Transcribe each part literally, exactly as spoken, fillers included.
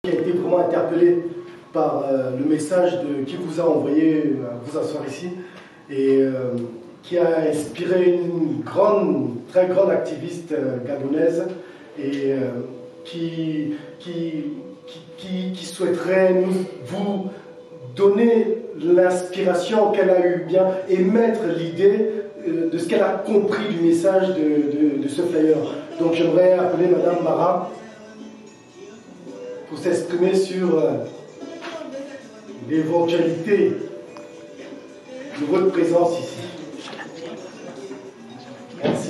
Qui a été vraiment interpellé par euh, le message de, qui vous a envoyé à vous asseoir ici et euh, qui a inspiré une grande, très grande activiste euh, gabonaise et euh, qui, qui, qui, qui, qui souhaiterait nous, vous donner l'inspiration qu'elle a eu bien et mettre l'idée euh, de ce qu'elle a compris du message de, de, de ce flyer. Donc j'aimerais appeler Madame Mara pour s'exprimer sur euh, l'éventualité de votre présence ici. Merci.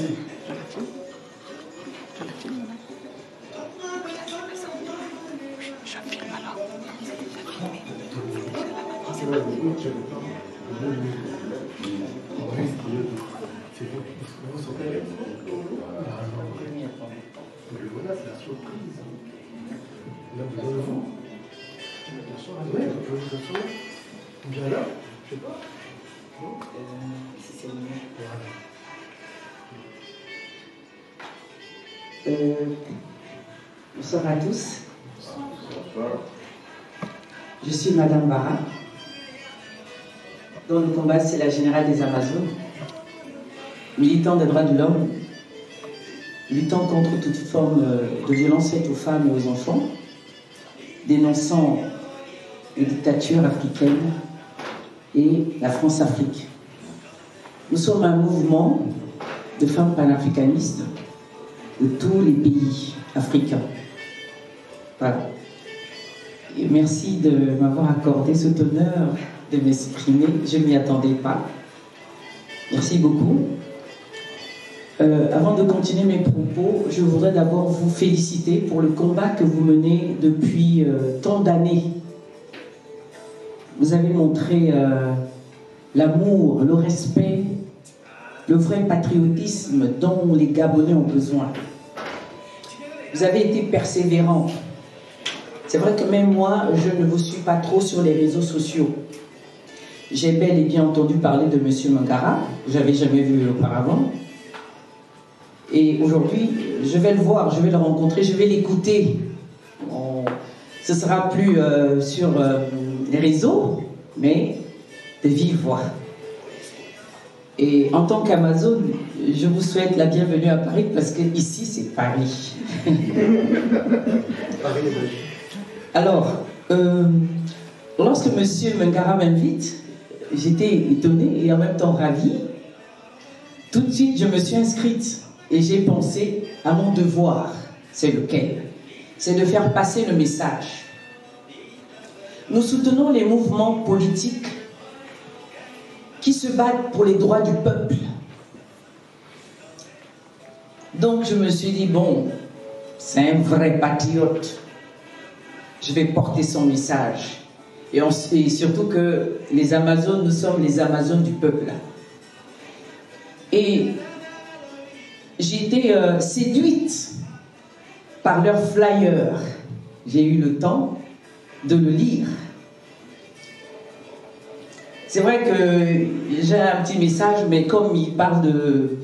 Voilà, c'est la surprise. Là, vous avez vous. Oui, je vous asseoir. Bien là, je sais pas. Non euh, si c'est le mieux. Voilà. Euh, bonsoir à tous. Bonsoir. Je suis Madame Bara, dont le combat c'est la générale des Amazones, militant des droits de l'homme, luttant contre toute forme de violence faite aux femmes et aux enfants, dénonçant les dictatures africaines et la France-Afrique. Nous sommes un mouvement de femmes panafricanistes de tous les pays africains. Voilà. Et merci de m'avoir accordé cet honneur de m'exprimer. Je ne m'y attendais pas. Merci beaucoup. Euh, avant de continuer mes propos, je voudrais d'abord vous féliciter pour le combat que vous menez depuis euh, tant d'années. Vous avez montré euh, l'amour, le respect, le vrai patriotisme dont les Gabonais ont besoin. Vous avez été persévérant. C'est vrai que même moi, je ne vous suis pas trop sur les réseaux sociaux. J'ai bel et bien entendu parler de M. Mangara, je n'avais jamais vu auparavant. Et aujourd'hui, je vais le voir, je vais le rencontrer, je vais l'écouter. On... Ce ne sera plus euh, sur euh, les réseaux, mais de vive voix. Et en tant qu'Amazone, je vous souhaite la bienvenue à Paris, parce que ici, c'est Paris. Alors, euh, lorsque M. Mangara m'invite, j'étais étonnée et en même temps ravie. Tout de suite, je me suis inscrite. Et j'ai pensé à mon devoir, c'est lequel? C'est de faire passer le message. Nous soutenons les mouvements politiques qui se battent pour les droits du peuple. Donc je me suis dit, bon, c'est un vrai patriote. Je vais porter son message. Et, on, et surtout que les Amazones, nous sommes les Amazones du peuple. Et j'ai été euh, séduite par leur flyer. J'ai eu le temps de le lire. C'est vrai que j'ai un petit message, mais comme il parle de,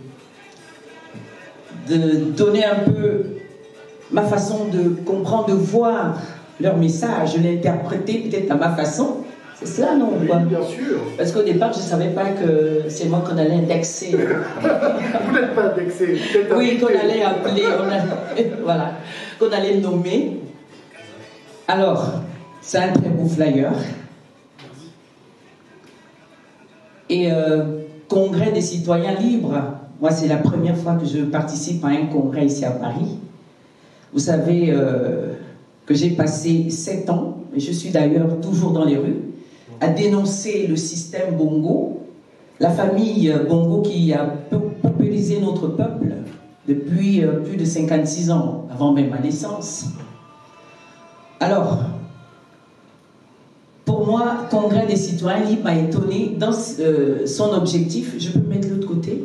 de donner un peu ma façon de comprendre, de voir leur message, je l'ai interprété peut-être à ma façon. C'est cela, non? Oui, bien sûr. Parce qu'au départ, je ne savais pas que c'est moi qu'on allait indexer. Vous n'êtes pas indexé. Oui, qu'on allait appeler, on allait, voilà, qu'on allait nommer. Alors, c'est un très beau flyer. Et euh, Congrès des citoyens libres. Moi, c'est la première fois que je participe à un congrès ici à Paris. Vous savez euh, que j'ai passé sept ans, et je suis d'ailleurs toujours dans les rues, à dénoncer le système Bongo, la famille Bongo qui a paupérisé notre peuple depuis plus de cinquante-six ans, avant même ma naissance. Alors, pour moi, Congrès des citoyens libres m'a étonné dans euh, son objectif. Je peux mettre l'autre côté.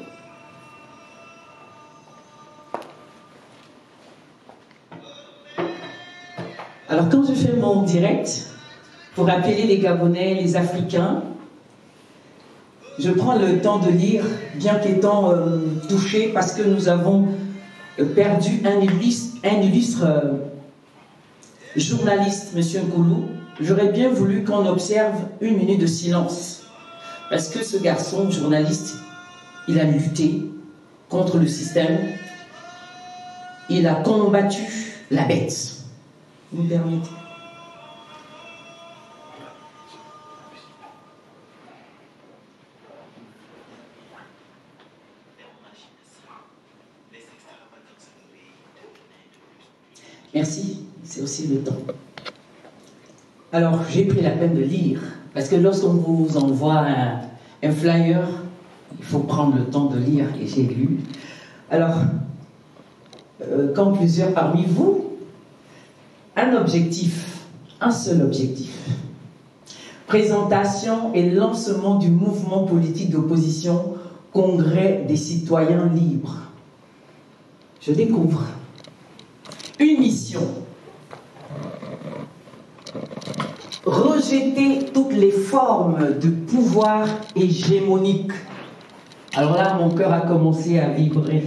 Alors, quand je fais mon direct, pour appeler les Gabonais, les Africains, je prends le temps de lire, bien qu'étant euh, touché, parce que nous avons perdu un illustre, un illustre euh, journaliste, monsieur Nkoulou, j'aurais bien voulu qu'on observe une minute de silence. Parce que ce garçon, journaliste, il a lutté contre le système. Il a combattu la bête. Vous me permettez? Merci, c'est aussi le temps. Alors, j'ai pris la peine de lire, parce que lorsqu'on vous envoie un, un flyer, il faut prendre le temps de lire, et j'ai lu. Alors, euh, comme plusieurs parmi vous, un objectif, un seul objectif. Présentation et lancement du mouvement politique d'opposition, Congrès des citoyens libres. Je découvre une mission. Rejeter toutes les formes de pouvoir hégémonique. Alors là, mon cœur a commencé à vibrer.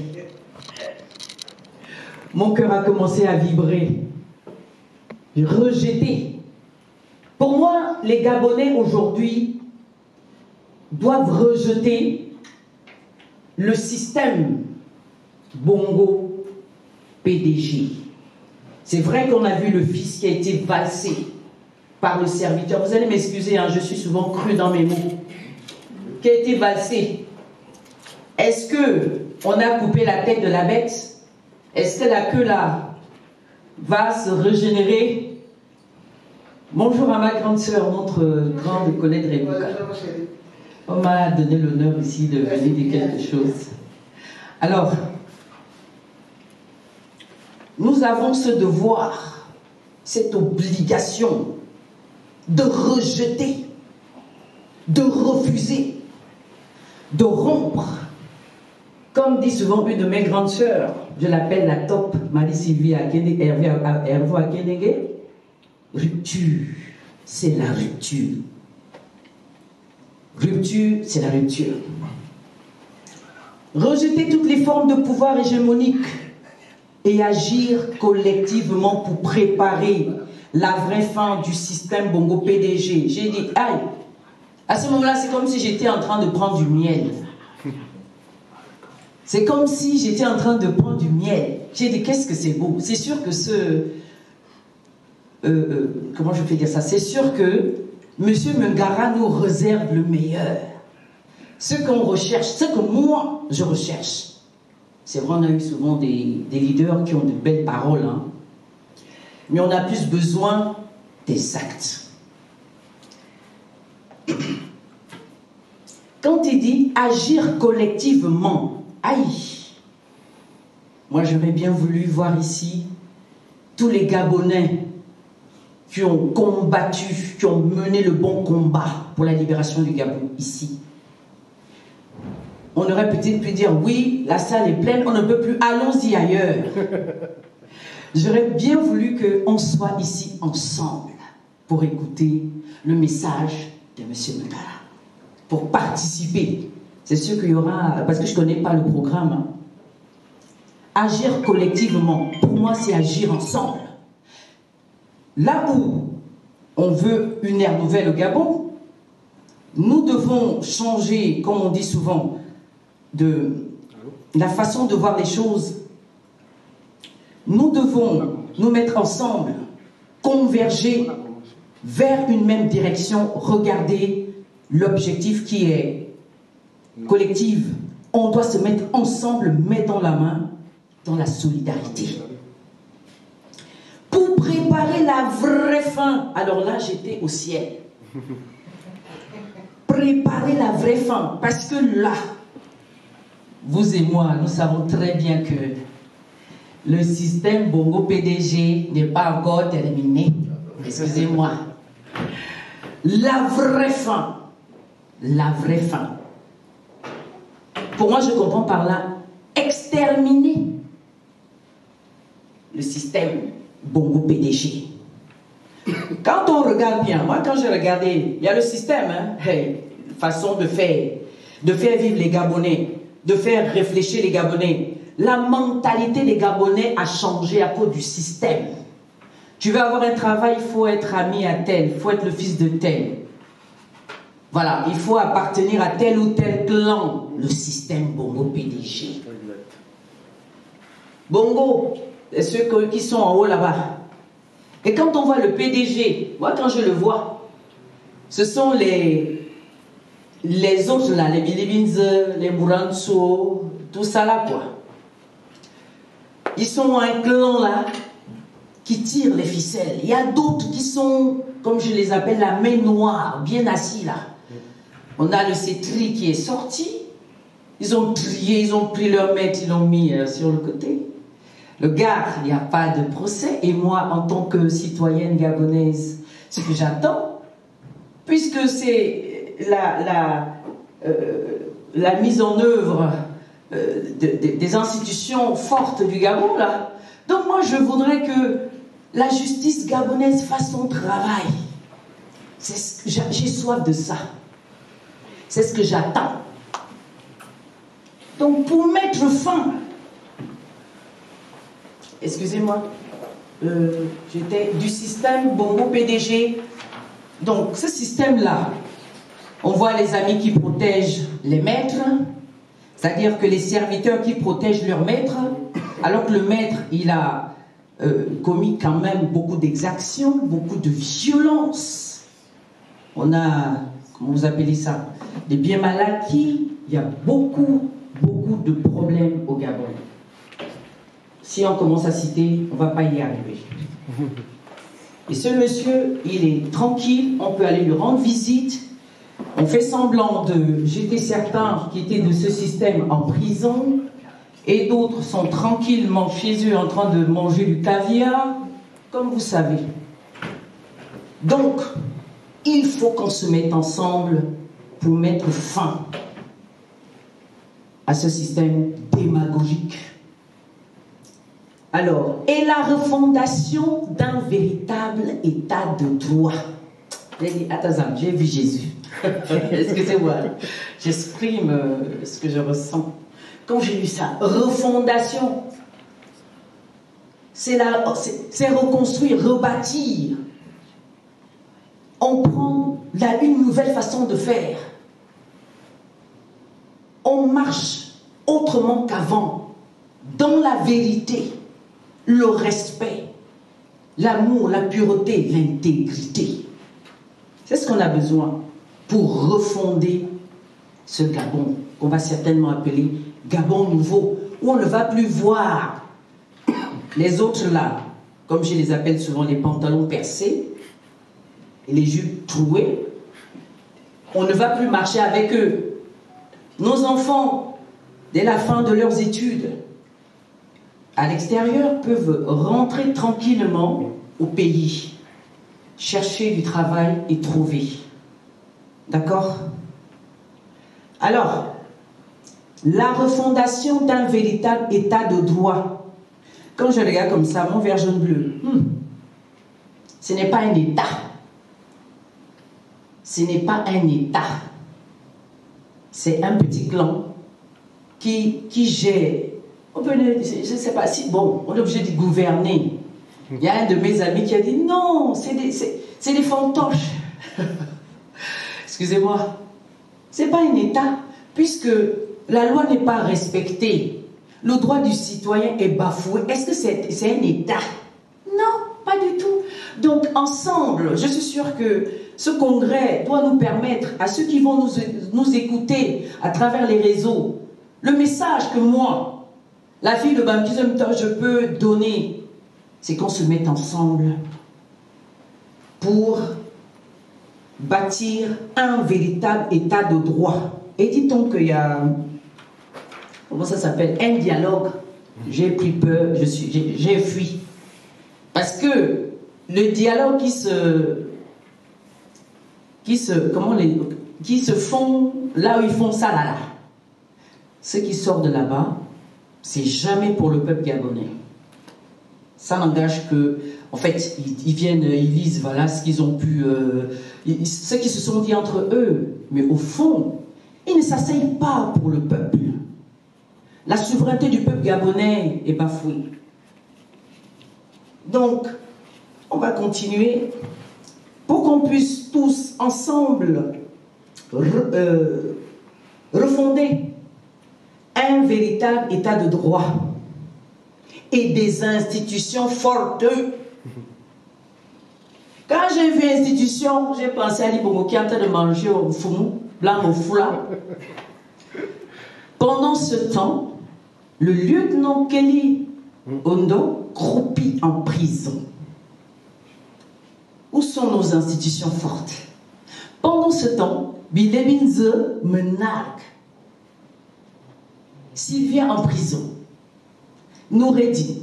Mon cœur a commencé à vibrer. Rejeter. Pour moi, les Gabonais aujourd'hui doivent rejeter le système Bongo P D G. C'est vrai qu'on a vu le fils qui a été valsé par le serviteur. Vous allez m'excuser, hein, je suis souvent cru dans mes mots. Qui a été valsé. Est-ce qu'on a coupé la tête de la bête? Est-ce que la queue là va se régénérer? Bonjour à ma grande sœur, notre grande Colette Rebouka. On m'a donné l'honneur ici de venir dire quelque chose. Alors, nous avons ce devoir, cette obligation de rejeter, de refuser, de rompre. Comme dit souvent une de mes grandes sœurs, je l'appelle la top, Marie-Sylvie Hervé Akenege, rupture, c'est la rupture. Rupture, c'est la rupture. Rejeter toutes les formes de pouvoir hégémonique et agir collectivement pour préparer la vraie fin du système Bongo P D G. J'ai dit, aïe, à ce moment-là, c'est comme si j'étais en train de prendre du miel. C'est comme si j'étais en train de prendre du miel. J'ai dit, qu'est-ce que c'est beau. C'est sûr que ce... Euh, euh, comment je peux dire ça? C'est sûr que M. Mungara nous réserve le meilleur. Ce qu'on recherche, ce que moi, je recherche. C'est vrai, on a eu souvent des, des leaders qui ont de belles paroles, hein. Mais on a plus besoin des actes. Quand il dit agir collectivement, aïe, moi j'aurais bien voulu voir ici tous les Gabonais qui ont combattu, qui ont mené le bon combat pour la libération du Gabon, ici. On aurait peut-être pu dire, oui, la salle est pleine, on ne peut plus, allons-y ailleurs. J'aurais bien voulu qu'on soit ici ensemble pour écouter le message de M. Mungara, pour participer. C'est sûr qu'il y aura, parce que je ne connais pas le programme, hein. Agir collectivement, pour moi, c'est agir ensemble. Là où on veut une ère nouvelle au Gabon, nous devons changer, comme on dit souvent, de la façon de voir les choses. Nous devons nous mettre ensemble, converger vers une même direction, regarder l'objectif qui est collectif. On doit se mettre ensemble, main dans la main, dans la solidarité. Pour préparer la vraie fin. Alors là, j'étais au ciel. Préparer la vraie fin. Parce que là, vous et moi, nous savons très bien que le système Bongo P D G n'est pas encore terminé. Excusez-moi. La vraie fin. La vraie fin. Pour moi, je comprends par là exterminer le système Bongo P D G. Quand on regarde bien, moi quand je regardais, il y a le système, hein, hey, façon de faire, de faire vivre les Gabonais, de faire réfléchir les Gabonais. La mentalité des Gabonais a changé à cause du système. Tu veux avoir un travail, il faut être ami à tel, il faut être le fils de tel. Voilà, il faut appartenir à tel ou tel clan. Le système Bongo P D G. Bongo, c'est ceux qui sont en haut là-bas. Et quand on voit le P D G, moi quand je le vois, ce sont les, les autres là, les Bilibinze, les Mouranso, tout ça là quoi. Ils sont un clan là qui tire les ficelles. Il y a d'autres qui sont, comme je les appelle, la main noire, bien assis là. On a le cétri qui est sorti. Ils ont trié, ils ont pris leur maître, ils l'ont mis euh, sur le côté. Le gars, il n'y a pas de procès. Et moi, en tant que citoyenne gabonaise, ce que j'attends, puisque c'est la, la, euh, la mise en œuvre euh, de, de, des institutions fortes du Gabon, là. Donc moi, je voudrais que la justice gabonaise fasse son travail. J'ai soif de ça. C'est ce que j'attends. Donc pour mettre fin, excusez-moi, euh, j'étais du système Bongo P D G. Donc ce système-là, on voit les amis qui protègent les maîtres, c'est-à-dire que les serviteurs qui protègent leur maître, alors que le maître, il a euh, commis quand même beaucoup d'exactions, beaucoup de violence. On a, comment vous appelez ça, des biens mal acquis. Il y a beaucoup, beaucoup de problèmes au Gabon. Si on commence à citer, on ne va pas y arriver. Et ce monsieur, il est tranquille, on peut aller lui rendre visite. On fait semblant de jeter certains qui étaient de ce système en prison, et d'autres sont tranquillement chez eux en train de manger du caviar, comme vous savez. Donc, il faut qu'on se mette ensemble pour mettre fin à ce système démagogique. Alors, et la refondation d'un véritable état de droit. J'ai dit, attends, j'ai vu Jésus. Excusez-moi, j'exprime euh, ce que je ressens. Quand j'ai lu ça, refondation, c'est reconstruire, rebâtir. On prend là une nouvelle façon de faire. On marche autrement qu'avant, dans la vérité, le respect, l'amour, la pureté, l'intégrité. C'est ce qu'on a besoin pour refonder ce Gabon, qu'on va certainement appeler Gabon nouveau, où on ne va plus voir les autres là, comme je les appelle souvent, les pantalons percés et les jupes trouées. On ne va plus marcher avec eux. Nos enfants, dès la fin de leurs études, à l'extérieur, peuvent rentrer tranquillement au pays, chercher du travail et trouver. D'accord? Alors, la refondation d'un véritable état de droit. Quand je regarde comme ça, mon vert jaune bleu, hmm, ce n'est pas un état. Ce n'est pas un état. C'est un petit clan qui, qui gère. On peut, je ne sais pas si, bon, on est obligé de gouverner. Il y a un de mes amis qui a dit non, c'est des, des fantoches. Excusez-moi. Ce n'est pas un état, puisque la loi n'est pas respectée. Le droit du citoyen est bafoué. Est-ce que c'est c'est un état? Non, pas du tout. Donc, ensemble, je suis sûre que ce congrès doit nous permettre, à ceux qui vont nous, nous écouter à travers les réseaux, le message que moi, la fille de Bamkizum, je peux donner, c'est qu'on se mette ensemble pour bâtir un véritable état de droit. Et dit-on qu'il y a, comment ça s'appelle, un dialogue. J'ai pris peur, je suis, j'ai fui. Parce que le dialogue qui se, qui se, comment les, qui se font là où ils font ça, là, là. Ceux qui sortent de là-bas, c'est jamais pour le peuple gabonais. Ça n'engage que, en fait, ils, ils viennent, ils lisent, voilà, ce qu'ils ont pu, euh, ils, ce qu'ils se sont dit entre eux. Mais au fond, ils ne s'asseyent pas pour le peuple. La souveraineté du peuple gabonais est bafouée. Donc, on va continuer pour qu'on puisse tous ensemble re, euh, refonder un véritable état de droit et des institutions fortes. Quand j'ai vu institution, j'ai pensé à l'Ibongo qui est en train de manger au foumou, blanc au foulard. Pendant ce temps, le lieutenant Kelly Ondo croupit en prison. Où sont nos institutions fortes? Pendant ce temps, Bilebinze Menark, Sylvia en prison, Noureddin,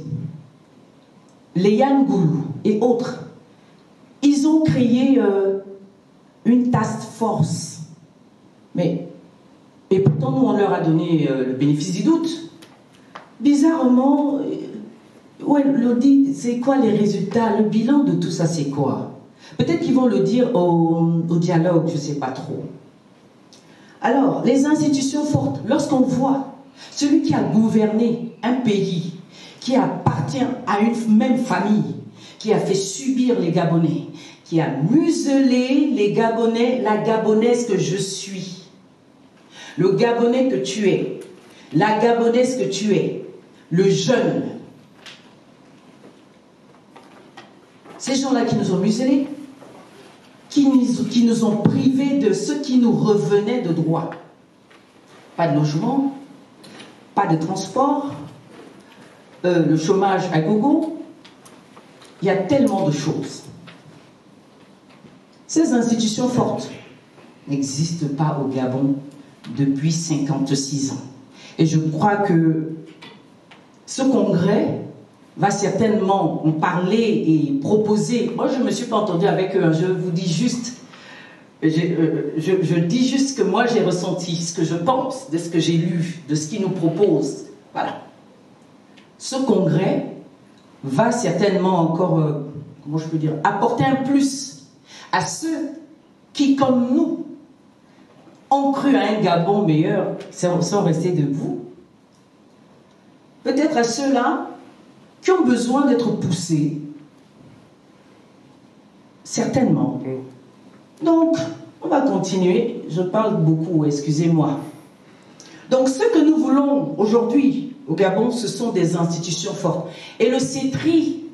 Léane Goulou et autres, ils ont créé euh, une task force. Mais, et pourtant, nous, on leur a donné euh, le bénéfice du doute. Bizarrement, euh, ouais, l'audit, c'est quoi les résultats? Le bilan de tout ça, c'est quoi? Peut-être qu'ils vont le dire au, au dialogue, je ne sais pas trop. Alors, les institutions fortes, lorsqu'on voit celui qui a gouverné un pays, qui appartient à une même famille, qui a fait subir les Gabonais, qui a muselé les Gabonais, la Gabonaise que je suis, le Gabonais que tu es, la Gabonaise que tu es, le jeune. Ces gens-là qui nous ont muselés, qui nous, qui nous ont privés de ce qui nous revenait de droit. Pas de logement, pas de transport, euh, le chômage à gogo. Il y a tellement de choses. Ces institutions fortes n'existent pas au Gabon depuis cinquante-six ans. Et je crois que ce congrès va certainement en parler et proposer. Moi, je ne me suis pas entendue avec eux, je vous dis juste, je, euh, je, je dis juste ce que moi j'ai ressenti, ce que je pense, de ce que j'ai lu, de ce qu'ils nous proposent. Voilà. Ce congrès va certainement encore, euh, comment je peux dire, apporter un plus à ceux qui, comme nous, ont cru à un Gabon meilleur, sans rester debout. Peut-être à ceux-là qui ont besoin d'être poussés. Certainement. Donc, on va continuer. Je parle beaucoup, excusez-moi. Donc, ce que nous voulons aujourd'hui au Gabon, ce sont des institutions fortes. Et le CETRI,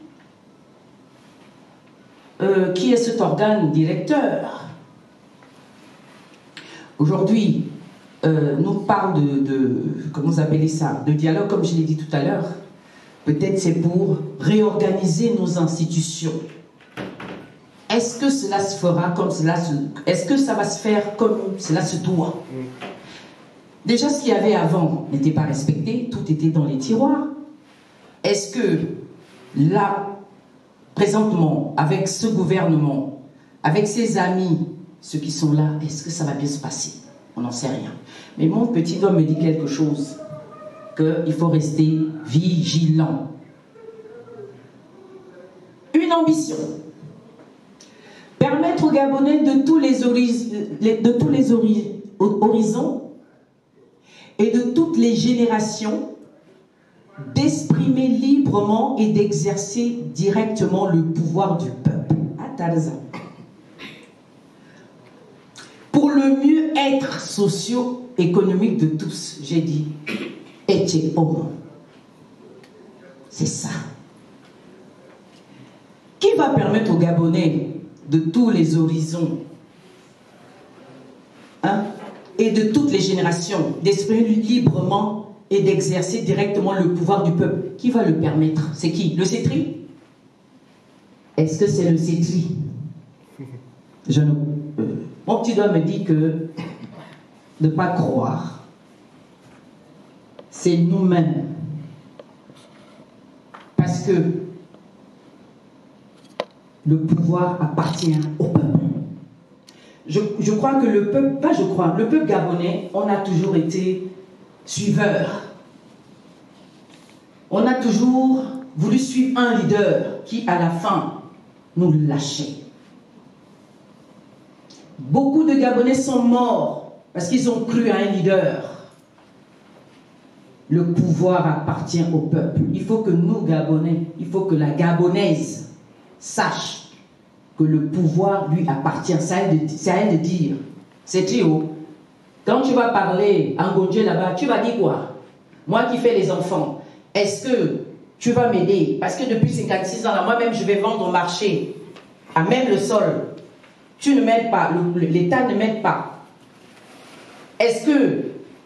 euh, qui est cet organe directeur, aujourd'hui, euh, nous parle de, de, comment vous appelez ça, de dialogue, comme je l'ai dit tout à l'heure. Peut-être c'est pour réorganiser nos institutions. Est-ce que cela se fera comme cela se... Est-ce que ça va se faire comme cela se doit? Déjà, ce qu'il y avait avant n'était pas respecté, tout était dans les tiroirs. Est-ce que là, présentement, avec ce gouvernement, avec ses amis, ceux qui sont là, est-ce que ça va bien se passer? On n'en sait rien. Mais mon petit doigt me dit quelque chose. Qu'il faut rester vigilant. Une ambition. Permettre aux Gabonais de tous les, de tous les horizons et de toutes les générations d'exprimer librement et d'exercer directement le pouvoir du peuple. À Tarza. Pour le mieux-être socio-économique de tous, j'ai dit. C'est ça. Qui va permettre aux Gabonais de tous les horizons, hein, et de toutes les générations d'exprimer librement et d'exercer directement le pouvoir du peuple? Qui va le permettre? C'est qui? Le CETRI? Est-ce que c'est le CETRI? Je ne... euh, mon petit doigt me dit que de ne pas croire. C'est nous-mêmes. Parce que le pouvoir appartient au peuple. Je, je crois que le peuple, pas je crois, le peuple gabonais, on a toujours été suiveur. On a toujours voulu suivre un leader qui, à la fin, nous lâchait. Beaucoup de Gabonais sont morts parce qu'ils ont cru à un leader. Le pouvoir appartient au peuple. Il faut que nous, Gabonais, il faut que la Gabonaise sache que le pouvoir lui appartient. C'est à elle de, c'est à elle de dire. C'est Trio. Quand tu vas parler en Gondje là-bas, tu vas dire quoi? Moi qui fais les enfants, est-ce que tu vas m'aider? Parce que depuis cinquante-six ans, là, moi-même, je vais vendre au marché, à même le sol. Tu ne m'aides pas, l'État ne m'aide pas. Est-ce que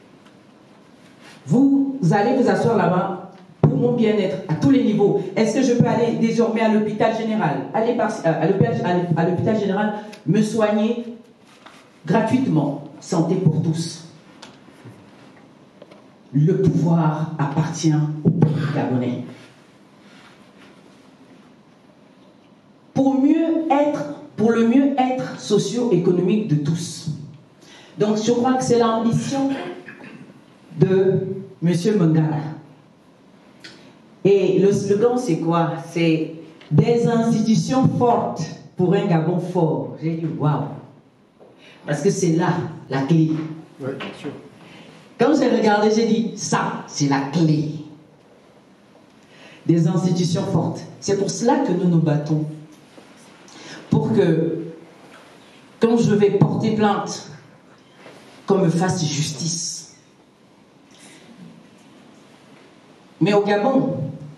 vous allez vous asseoir là-bas pour mon bien-être à tous les niveaux? Est-ce que je peux aller désormais à l'hôpital général, aller par, à l'hôpital général, me soigner gratuitement? Santé pour tous. Le pouvoir appartient au peuple gabonais. Pour mieux être, pour le mieux-être socio-économique de tous. Donc je crois que c'est l'ambition de M. Mangara. Et le slogan c'est quoi? C'est des institutions fortes pour un Gabon fort. J'ai dit waouh. Parce que c'est là la clé. Oui, bien sûr. Quand j'ai regardé, j'ai dit, ça, c'est la clé. Des institutions fortes. C'est pour cela que nous nous battons. Pour que, quand je vais porter plainte, qu'on me fasse justice. Mais au Gabon,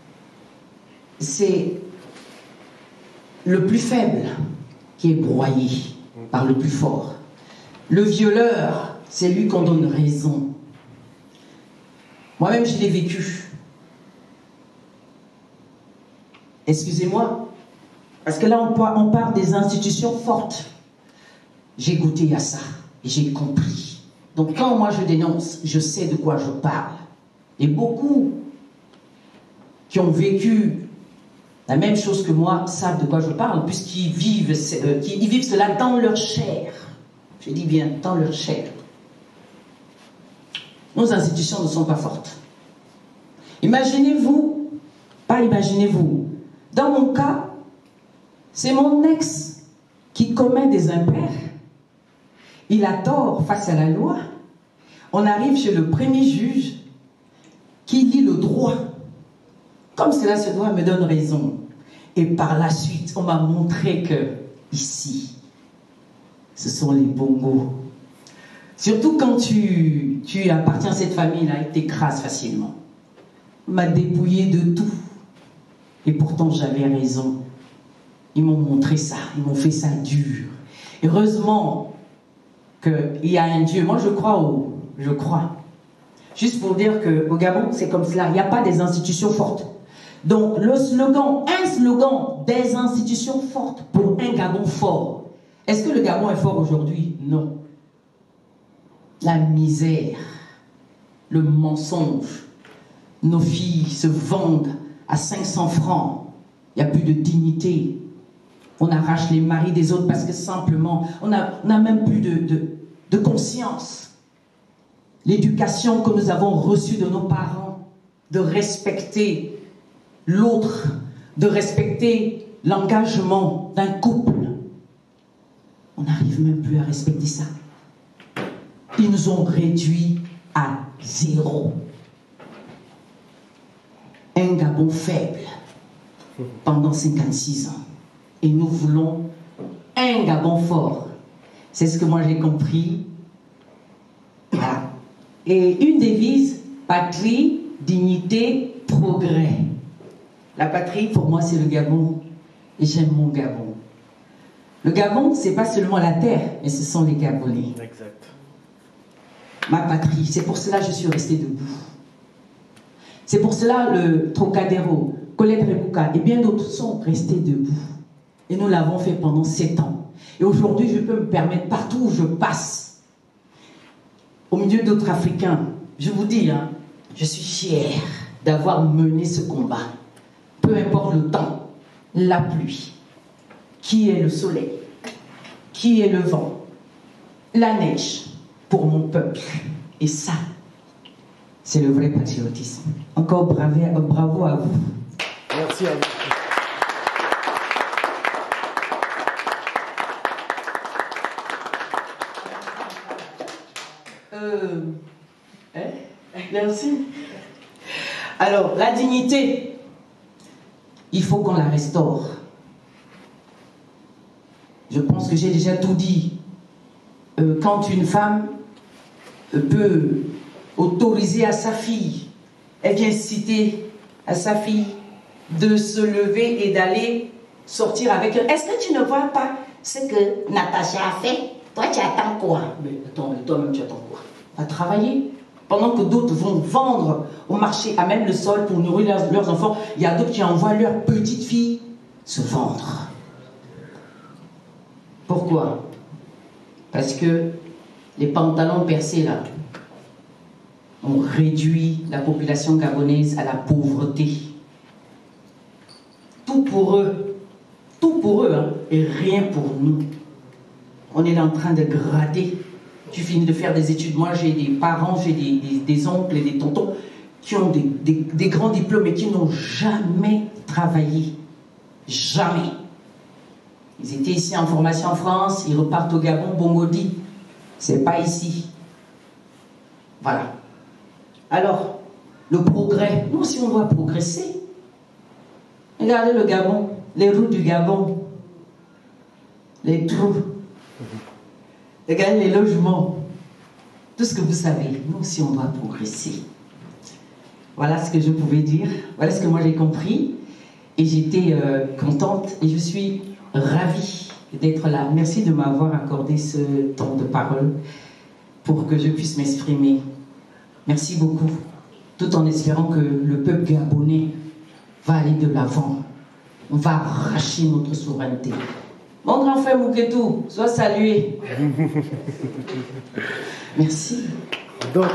c'est le plus faible qui est broyé par le plus fort. Le violeur, c'est lui qu'on donne raison. Moi-même, je l'ai vécu. Excusez-moi, parce que là, on parle, on parle des institutions fortes. J'ai goûté à ça et j'ai compris. Donc, quand moi je dénonce, je sais de quoi je parle. Et beaucoup qui ont vécu la même chose que moi savent de quoi je parle, puisqu'ils vivent, euh, qu'ils vivent cela dans leur chair. Je dis bien, dans leur chair. Nos institutions ne sont pas fortes. Imaginez-vous, pas imaginez-vous, dans mon cas, c'est mon ex qui commet des impairs. Il a tort face à la loi. On arrive chez le premier juge qui lit le droit. Comme cela se doit, me donne raison. Et par la suite, on m'a montré que, ici, ce sont les bongos. Surtout quand tu, tu appartiens à cette famille-là, ils t'écrasent facilement. On m'a dépouillé de tout. Et pourtant, j'avais raison. Ils m'ont montré ça, ils m'ont fait ça dur. Heureusement qu'il y a un Dieu. Moi, je crois au... Je crois. Juste pour dire qu'au Gabon, c'est comme cela. Il n'y a pas des institutions fortes. Donc, le slogan, un slogan, des institutions fortes pour un Gabon fort. Est-ce que le Gabon est fort aujourd'hui? Non. La misère, le mensonge, nos filles se vendent à cinq cents francs. Il n'y a plus de dignité. On arrache les maris des autres parce que simplement, on n'a on a même plus de, de, de conscience. L'éducation que nous avons reçue de nos parents, de respecter l'autre, de respecter l'engagement d'un couple. On n'arrive même plus à respecter ça. Ils nous ont réduits à zéro. Un Gabon faible pendant cinquante-six ans. Et nous voulons un Gabon fort. C'est ce que moi j'ai compris. Voilà. Et une devise, patrie, dignité, progrès. La patrie, pour moi, c'est le Gabon. Et j'aime mon Gabon. Le Gabon, c'est pas seulement la terre, mais ce sont les Gabonais. Exact. Ma patrie, c'est pour cela que je suis restée debout. C'est pour cela le Trocadéro, Colette Rebouka et bien d'autres sont restés debout. Et nous l'avons fait pendant sept ans. Et aujourd'hui, je peux me permettre, partout où je passe, au milieu d'autres Africains, je vous dis, hein, je suis fière d'avoir mené ce combat. Peu importe le temps, la pluie, qui est le soleil, qui est le vent, la neige, pour mon peuple. Et ça, c'est le vrai patriotisme. Encore bravo, bravo à vous. Merci à vous. Euh, hein? Merci. Alors, la dignité, il faut qu'on la restaure. Je pense que j'ai déjà tout dit. Euh, quand une femme euh, peut autoriser à sa fille, elle vient citer à sa fille de se lever et d'aller sortir avec elle. Est-ce que tu ne vois pas ce que Natacha a fait? Toi, tu attends quoi? Mais attends, toi-même, tu attends quoi? À travailler. Pendant que d'autres vont vendre au marché, à même le sol pour nourrir leurs, leurs enfants, il y a d'autres qui envoient leurs petites filles se vendre. Pourquoi? Parce que les pantalons percés là ont réduit la population gabonaise à la pauvreté. Tout pour eux, tout pour eux, hein, et rien pour nous. On est en train de grader. Tu finis de faire des études. Moi, j'ai des parents, j'ai des, des, des oncles et des tontons qui ont des, des, des grands diplômes et qui n'ont jamais travaillé. Jamais. Ils étaient ici en formation en France, ils repartent au Gabon, bon maudit. C'est pas ici. Voilà. Alors, le progrès, nous aussi on doit progresser. Regardez le Gabon, les routes du Gabon, les trous. Regardez les logements, tout ce que vous savez, nous aussi on doit progresser. Voilà ce que je pouvais dire, voilà ce que moi j'ai compris. Et j'étais euh, contente et je suis ravie d'être là. Merci de m'avoir accordé ce temps de parole pour que je puisse m'exprimer. Merci beaucoup, tout en espérant que le peuple gabonais va aller de l'avant. On va arracher notre souveraineté. Mon grand frère Mouketou, sois salué. Merci. Donc,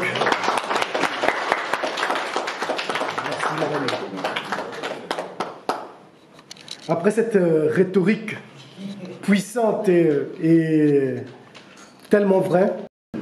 merci madame. Après cette euh, rhétorique puissante et, et tellement vraie,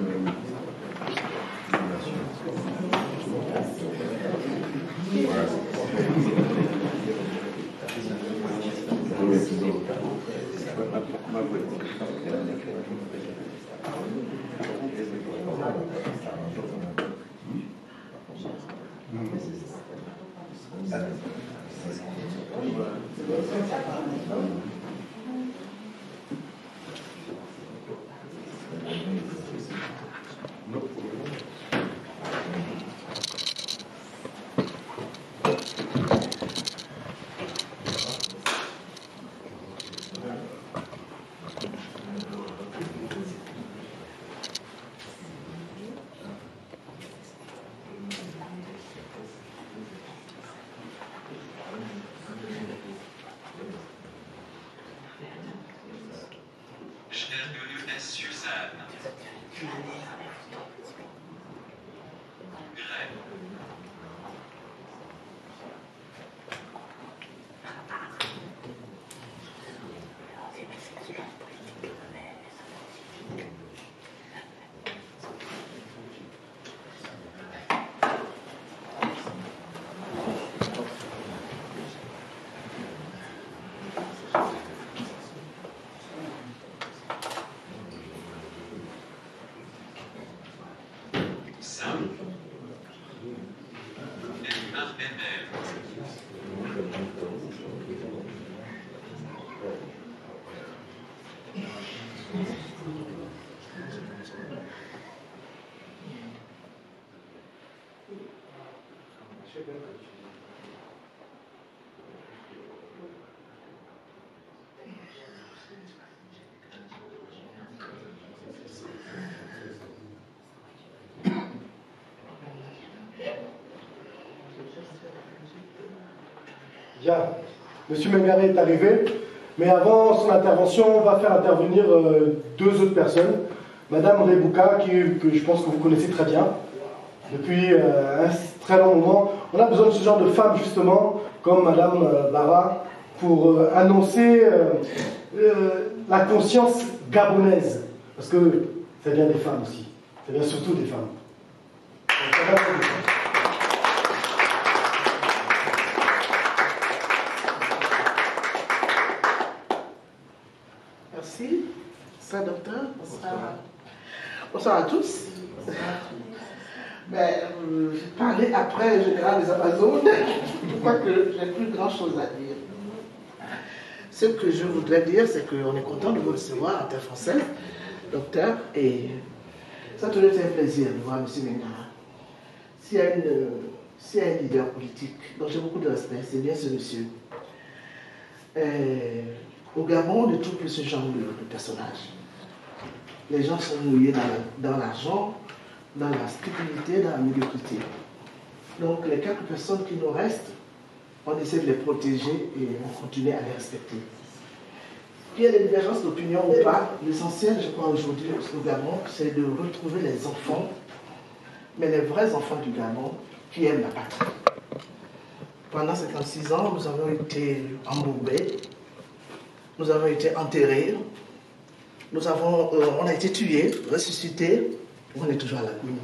bien, Monsieur Mengaré est arrivé, mais avant son intervention, on va faire intervenir euh, deux autres personnes. Madame Rebouka, qui, que je pense que vous connaissez très bien, depuis euh, un très long moment. On a besoin de ce genre de femmes, justement, comme Madame euh, Bara, pour euh, annoncer euh, euh, la conscience gabonaise. Parce que ça vient des femmes aussi. Ça vient surtout des femmes. Donc, ça va être... Merci. Bonsoir, docteur. Bonsoir. Bonsoir à tous. Ben, euh, je vais parler après le général des Amazones. Je crois que j'ai plus grand chose à dire. ce que je voudrais dire, c'est qu'on est content de vous recevoir en terre française, docteur, et ça a toujours été un plaisir de voir M. Mengara. S'il y a une, s'il y a un leader politique dont j'ai beaucoup de respect, c'est bien ce monsieur. Euh, au Gabon, on ne trouve plus ce genre de, de personnage. Les gens sont mouillés dans l'argent, dans, dans la stupidité, dans la médiocrité. Donc les quelques personnes qui nous restent, on essaie de les protéger et on continue à les respecter. Qu'il y ait des divergences d'opinion ou pas, l'essentiel, je crois, aujourd'hui au Gabon, c'est de retrouver les enfants, mais les vrais enfants du Gabon qui aiment la patrie. Pendant cinquante-six ans, nous avons été embourbés, nous avons été enterrés, nous avons, euh, on a été tués, ressuscités, on est toujours à l'agonie.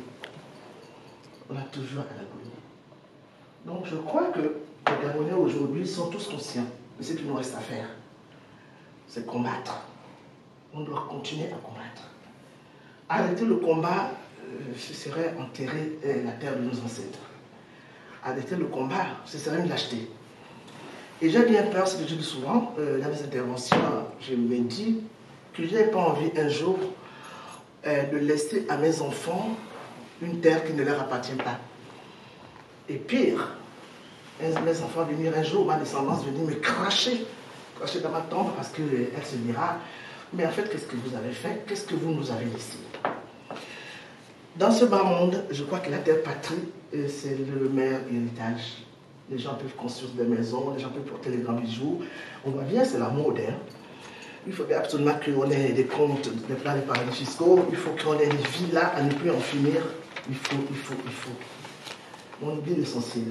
On est toujours à l'agonie. Donc je crois que les Gabonais aujourd'hui sont tous conscients de ce qu'il nous reste à faire. C'est combattre. On doit continuer à combattre. Arrêter le combat, euh, ce serait enterrer euh, la terre de nos ancêtres. Arrêter le combat, ce serait une lâcheté. Et j'ai bien peur, ce que je dis souvent, euh, dans mes interventions, je me dis que je n'ai pas envie un jour euh, de laisser à mes enfants une terre qui ne leur appartient pas. Et pire, mes enfants venir un jour, ma descendance venir me cracher, cracher dans ma tombe parce qu'elle se dira, mais en fait, qu'est-ce que vous avez fait? Qu'est-ce que vous nous avez laissé? Dans ce bas monde, je crois que la terre patrie, c'est le meilleur héritage. Les gens peuvent construire des maisons, les gens peuvent porter les grands bijoux. On voit bien, c'est la mode. Hein? Il faut absolument qu'on ait des comptes, des plans de paradis fiscaux. Il faut qu'on ait des villas à ne plus en finir. Il faut, il faut, il faut. On oublie l'essentiel.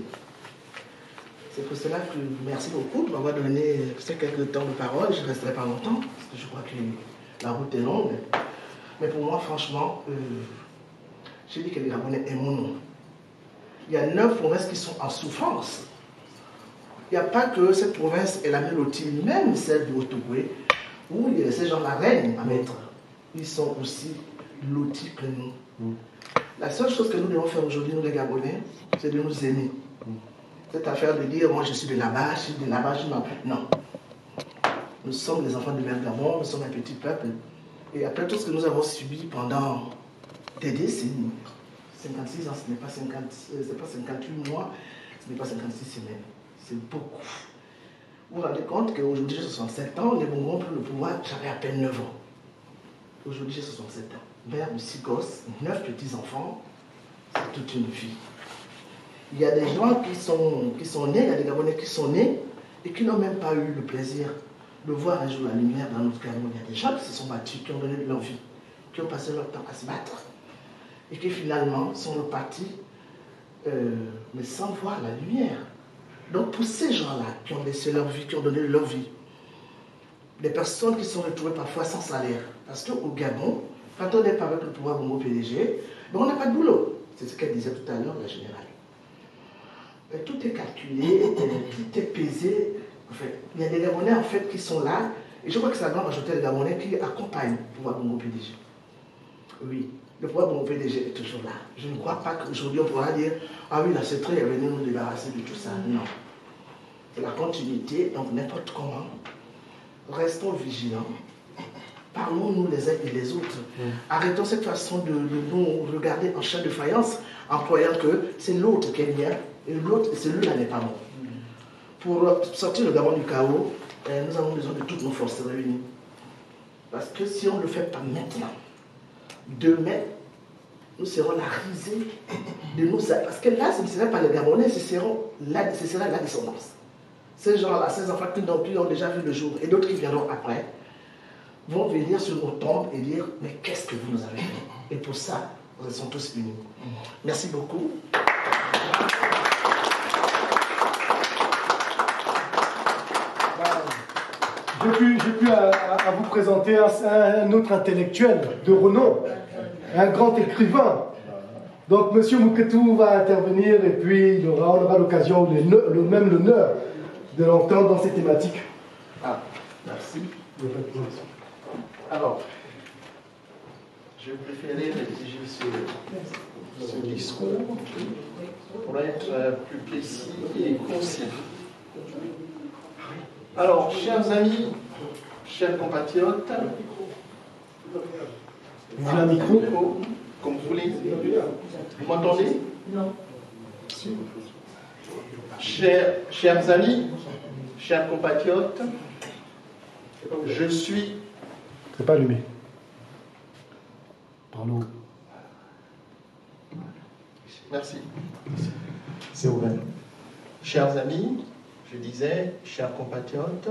C'est pour cela que merci beaucoup de m'avoir donné ces quelques temps de parole. Je ne resterai pas longtemps, parce que je crois que la route est longue. Mais pour moi, franchement, euh, j'ai dit que les Gabonais aiment mon nom. Il y a neuf provinces qui sont en souffrance. Il n'y a pas que cette province est la même lotie, même celle de Otogoué, où il y a ces gens-là règnent à mettre. Ils sont aussi lotis que nous. Mm. La seule chose que nous devons faire aujourd'hui, nous les Gabonais, c'est de nous aimer. Mm. Cette affaire de dire, moi je suis de là-bas, je suis de là-bas, je m'appelle. Non. Nous sommes les enfants du même Gabon, nous sommes un petit peuple. Et après tout ce que nous avons subi pendant des décennies, cinquante-six ans, ce n'est pas, pas cinquante-huit mois, ce n'est pas cinquante-six semaines. C'est beaucoup. Vous vous rendez compte qu'aujourd'hui j'ai soixante-sept ans, les Bonbons prennent le pouvoir, j'avais à peine neuf ans. Aujourd'hui j'ai soixante-sept ans. Mère de six gosses, neuf petits-enfants, c'est toute une vie. Il y a des gens qui sont, qui sont nés, il y a des Gabonais qui sont nés et qui n'ont même pas eu le plaisir de voir un jour la lumière dans notre Gabon. Il y a des gens qui se sont battus, qui ont donné de leur vie, qui ont passé leur temps à se battre et qui finalement sont repartis, euh, mais sans voir la lumière. Donc pour ces gens-là qui ont laissé leur vie, qui ont donné leur vie, des personnes qui sont retrouvées parfois sans salaire, parce qu'au Gabon, quand on n'est pas avec le pouvoir Bongo P D G, ben on n'a pas de boulot. C'est ce qu'elle disait tout à l'heure, la générale. Et tout est calculé, tout est pesé. En fait, il y a des Gabonais en fait qui sont là, et je crois que c'est la grande majorité des Gabonais qui accompagnent le pouvoir Bongo P D G. Oui. Le pouvoir Bongo P D G est toujours là. Je ne crois pas qu'aujourd'hui on pourra dire « Ah oui, la C E T R est venue nous débarrasser de tout ça. » Non. C'est la continuité, donc n'importe comment. Restons vigilants. Parlons-nous les uns et les autres. Mm. Arrêtons cette façon de, de nous regarder en chair de faïence en croyant que c'est l'autre qui est bien et l'autre, celui-là n'est pas bon. Mm. Pour sortir le Gabon du chaos, eh, nous avons besoin de toutes nos forces réunies. Parce que si on ne le fait pas maintenant, demain, nous serons la risée de nos... Parce que là, ce ne serait pas les Gabonais, ce, seront la, ce sera la descendance. Ces gens-là, ces enfants qui ont déjà vu le jour et d'autres qui viendront après, vont venir sur nos tombes et dire « Mais qu'est-ce que vous nous avez fait ?» Et pour ça, nous sommes tous unis. Merci beaucoup. J'ai pu, j'ai pu à, à vous présenter un, un autre intellectuel de renom, un grand écrivain. Donc M. Mouketou va intervenir et puis il aura, on aura l'occasion, le, le, même l'honneur de l'entendre dans ces thématiques. Ah, merci. Alors, je préférais rédiger ce, ce discours pour être plus précis et conscient. Alors, chers amis, chers compatriotes, Vous la micro comme vous voulez. Vous m'entendez? Non. Chers, chers amis, chers compatriotes, je suis... C'est pas allumé. Pardon. Merci. C'est ouvert. Chers amis, je disais, chers compatriotes,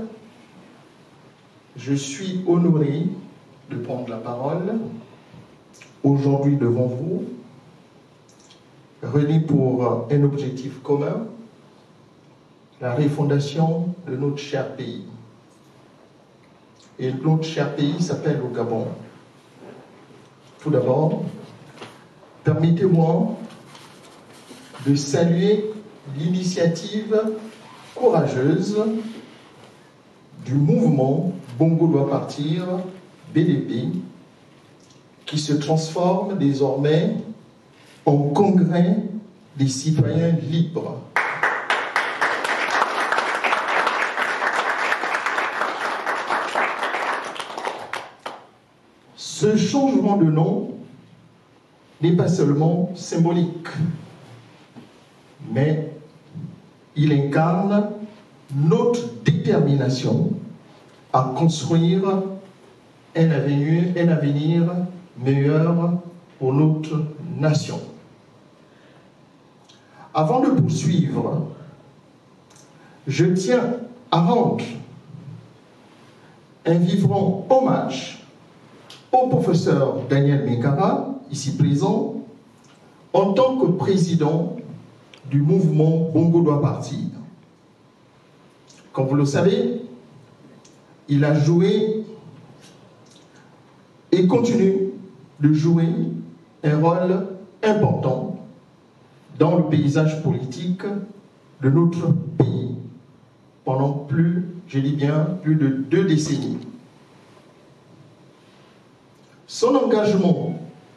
je suis honoré de prendre la parole aujourd'hui devant vous, réunis pour un objectif commun, la refondation de notre cher pays. Et notre cher pays s'appelle le Gabon. Tout d'abord, permettez-moi de saluer l'initiative courageuse du mouvement Bongo doit partir, B D P, qui se transforme désormais en congrès des citoyens libres. Ce changement de nom n'est pas seulement symbolique, mais il incarne notre détermination à construire un avenir, un avenir meilleur pour notre nation. Avant de poursuivre, je tiens à rendre un vivant hommage au professeur Daniel Mengara, ici présent, en tant que président du mouvement Bongo doit partir. Comme vous le savez, il a joué et continue de jouer un rôle important dans le paysage politique de notre pays pendant plus, je dis bien, plus de deux décennies. Son engagement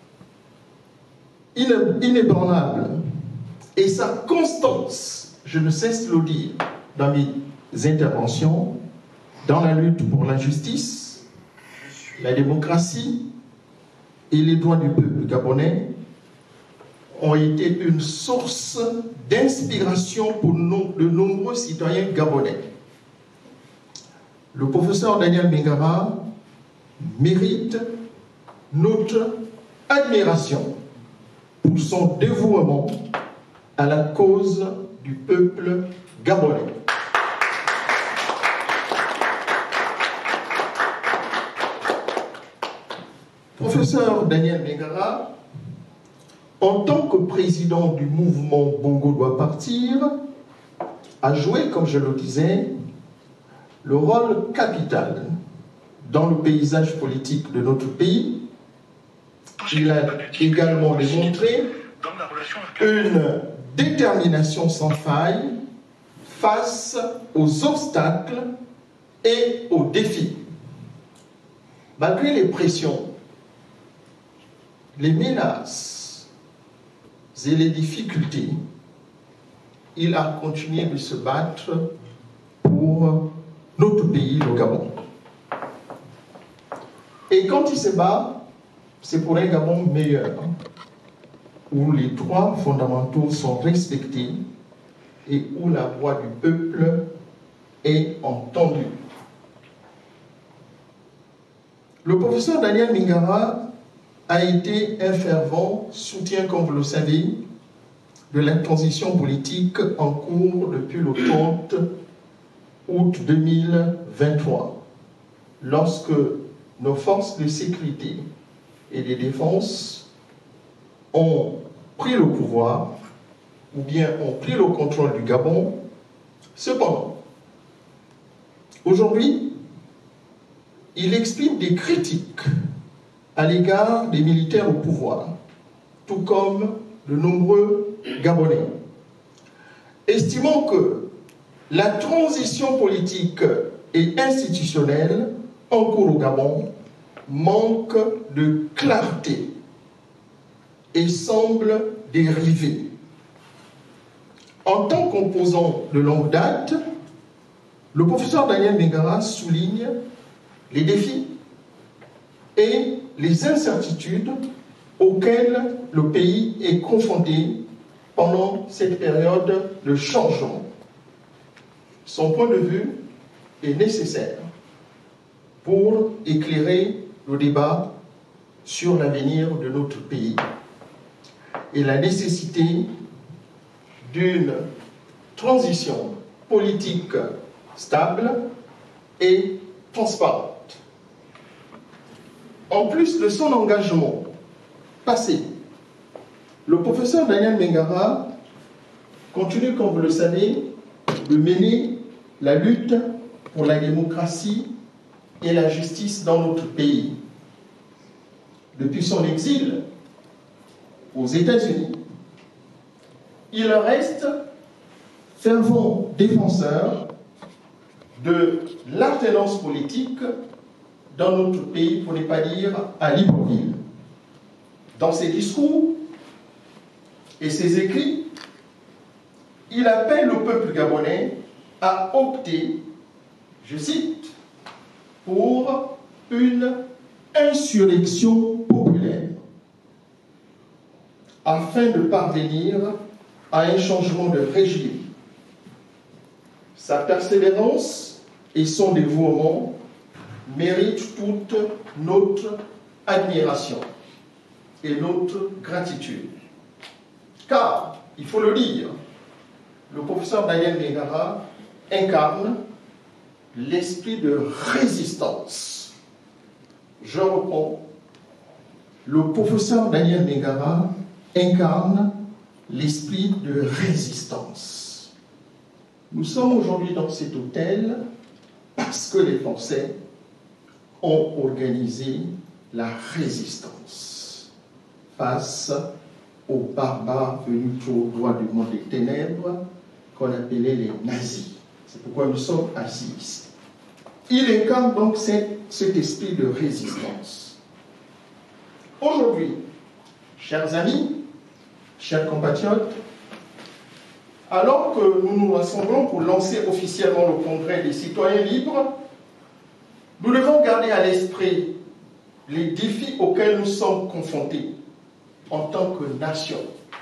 inébranlable et sa constance, je ne cesse de le dire dans mes interventions, dans la lutte pour la justice, la démocratie et les droits du peuple gabonais, ont été une source d'inspiration pour de nombreux citoyens gabonais. Le professeur Daniel Mengara mérite notre admiration pour son dévouement à la cause du peuple gabonais. Professeur Daniel Mengara, en tant que président du mouvement Bongo doit partir, a joué, comme je le disais, le rôle capital dans le paysage politique de notre pays. Il a également démontré une détermination sans faille face aux obstacles et aux défis. Malgré les pressions, les menaces et les difficultés, il a continué de se battre pour notre pays, le Gabon. Et quand il se bat, c'est pour un Gabon meilleur, où les droits fondamentaux sont respectés et où la voix du peuple est entendue. Le professeur Daniel Mengara a été un fervent soutien, comme vous le savez, de la transition politique en cours depuis le trente août deux mille vingt-trois, lorsque nos forces de sécurité et de défense ont pris le pouvoir ou bien ont pris le contrôle du Gabon. Cependant, aujourd'hui, il exprime des critiques à l'égard des militaires au pouvoir, tout comme de nombreux Gabonais, estimant que la transition politique et institutionnelle en cours au Gabon manque de clarté et semble dériver. En tant qu'opposant de longue date, le professeur Daniel Mingara souligne les défis et les incertitudes auxquelles le pays est confronté pendant cette période de changement. Son point de vue est nécessaire pour éclairer le débat sur l'avenir de notre pays et la nécessité d'une transition politique stable et transparente. En plus de son engagement passé, le professeur Daniel Mingara continue, comme vous le savez, de mener la lutte pour la démocratie et la justice dans notre pays. Depuis son exil aux États-Unis, il reste fervent défenseur de l'alternance politique dans notre pays, pour ne pas dire à Libreville. Dans ses discours et ses écrits, il appelle le peuple gabonais à opter, je cite, pour une insurrection populaire afin de parvenir à un changement de régime. Sa persévérance et son dévouement méritent toute notre admiration et notre gratitude. Car, il faut le dire, le professeur Daniel Mingara incarne l'esprit de résistance. Je reprends, le professeur Daniel Mingara incarne l'esprit de résistance. Nous sommes aujourd'hui dans cet hôtel parce que les Français ont organisé la résistance face aux barbares venus au droit du monde des ténèbres qu'on appelait les nazis. C'est pourquoi nous sommes assis ici. Il incarne donc cet, cet esprit de résistance. Aujourd'hui, chers amis, chers compatriotes, alors que nous nous rassemblons pour lancer officiellement le Congrès des citoyens libres, nous devons garder à l'esprit les défis auxquels nous sommes confrontés en tant que nation.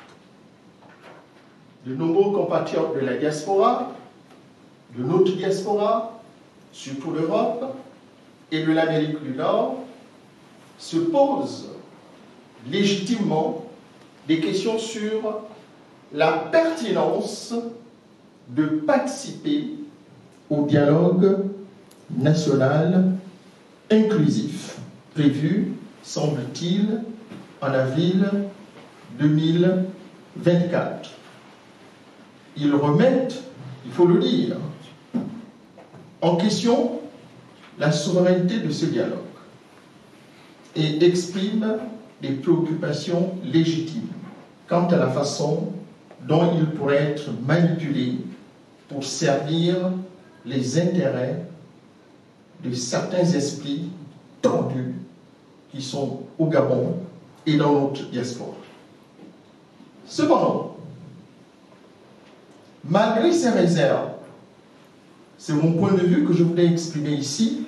De nombreux compatriotes de la diaspora, de notre diaspora, surtout l'Europe et de l'Amérique du Nord, se posent légitimement des questions sur la pertinence de participer au dialogue national inclusif prévu, semble-t-il, en avril deux mille vingt-quatre. Ils remettent, il faut le dire, en question la souveraineté de ce dialogue et expriment des préoccupations légitimes quant à la façon dont il pourrait être manipulé pour servir les intérêts de certains esprits tordus qui sont au Gabon et dans notre diaspora. Cependant, malgré ces réserves, c'est mon point de vue que je voulais exprimer ici,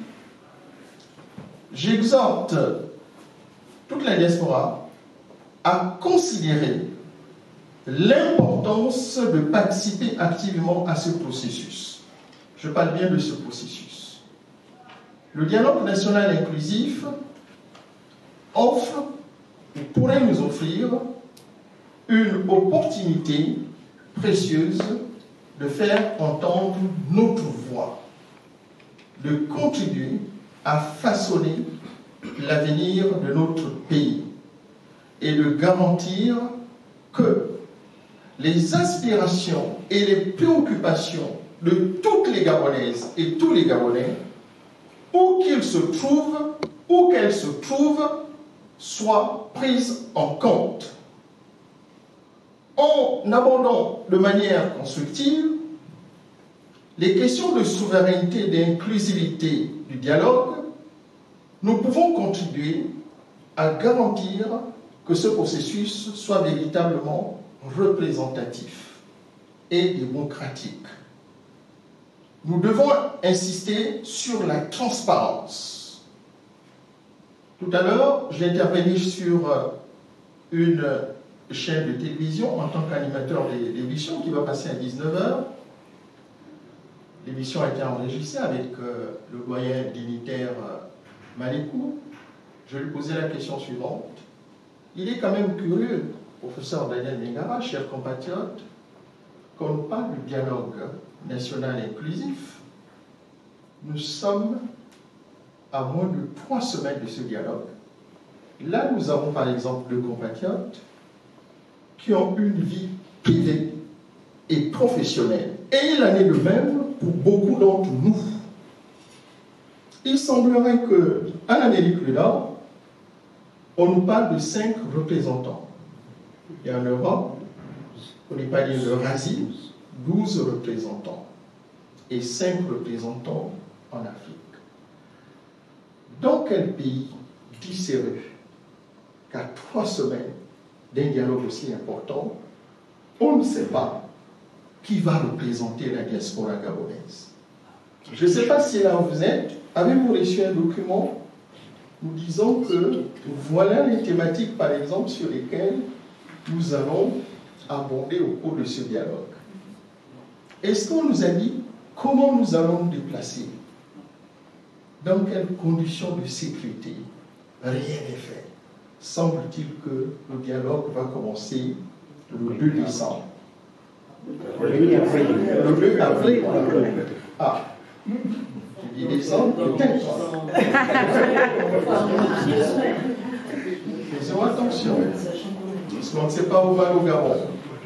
j'exhorte toute la diaspora à considérer l'importance de participer activement à ce processus. Je parle bien de ce processus. Le dialogue national inclusif offre, ou pourrait nous offrir, une opportunité précieuse de faire entendre notre voix, de contribuer à façonner l'avenir de notre pays et de garantir que les aspirations et les préoccupations de toutes les Gabonaises et tous les Gabonais, où qu'ils se trouvent, où qu'elles se trouvent, soient prises en compte. En abordant de manière constructive les questions de souveraineté et d'inclusivité du dialogue, nous pouvons contribuer à garantir que ce processus soit véritablement représentatif et démocratique. nous devons insister sur la transparence. Tout à l'heure, j'ai intervenu sur une chaîne de télévision en tant qu'animateur d'émission qui va passer à dix-neuf heures. L'émission a été enregistrée avec euh, le doyen dignitaire euh, Malikou. Je lui posais la question suivante. Il est quand même curieux, professeur Daniel Mingara, cher compatriote, qu'on nous parle du dialogue national inclusif. Nous sommes à moins de trois semaines de ce dialogue. Là, nous avons par exemple deux compatriotes qui ont une vie privée et professionnelle. Et il en est de même pour beaucoup d'entre nous. Il semblerait qu'en Amérique du Nord, on nous parle de cinq représentants. Et en Europe, on n'est pas dit l'Eurasie, douze représentants. Et cinq représentants en Afrique. Dans quel pays disséru qu'à trois semaines d'un dialogue aussi important, on ne sait pas qui va représenter la diaspora gabonaise? Je ne sais pas si là où vous êtes, avez-vous reçu un document nous disant que voilà les thématiques, par exemple, sur lesquelles nous allons aborder au cours de ce dialogue. Est-ce qu'on nous a dit comment nous allons nous déplacer? Dans quelles conditions de sécurité? Rien n'est fait. Semble-t-il que le dialogue va commencer le deux décembre. Le deux avril. Ah, je dis décembre, peut-être. Faisons attention. Parce qu'on ne sait pas où va le Gabon.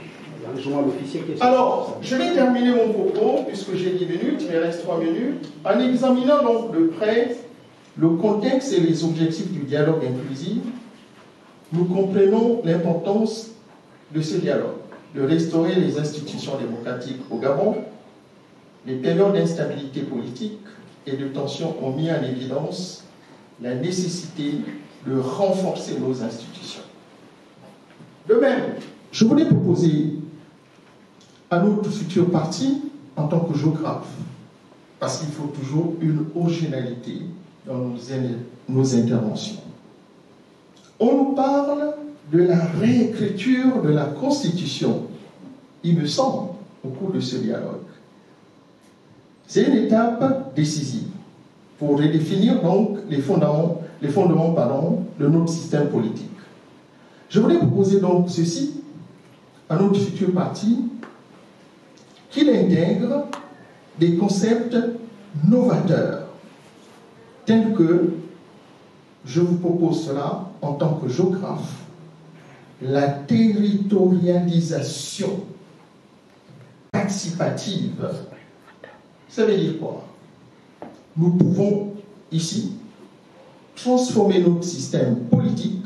Alors, je vais terminer mon propos, puisque j'ai dix minutes, il me reste trois minutes, en examinant donc de près le contexte et les objectifs du dialogue inclusif. Nous comprenons l'importance de ce dialogue, de restaurer les institutions démocratiques au Gabon. Les périodes d'instabilité politique et de tension ont mis en évidence la nécessité de renforcer nos institutions. De même, je voulais proposer à notre futur parti, en tant que géographe, parce qu'il faut toujours une originalité dans nos, nos interventions. On nous parle de la réécriture de la Constitution, il me semble, au cours de ce dialogue. C'est une étape décisive pour redéfinir donc les fondements, les fondements pardon, de notre système politique. Je voulais proposer donc ceci à notre futur parti, qu'il intègre des concepts novateurs, tels que, je vous propose cela en tant que géographe, la territorialisation participative. Ça veut dire quoi? Nous pouvons ici transformer notre système politique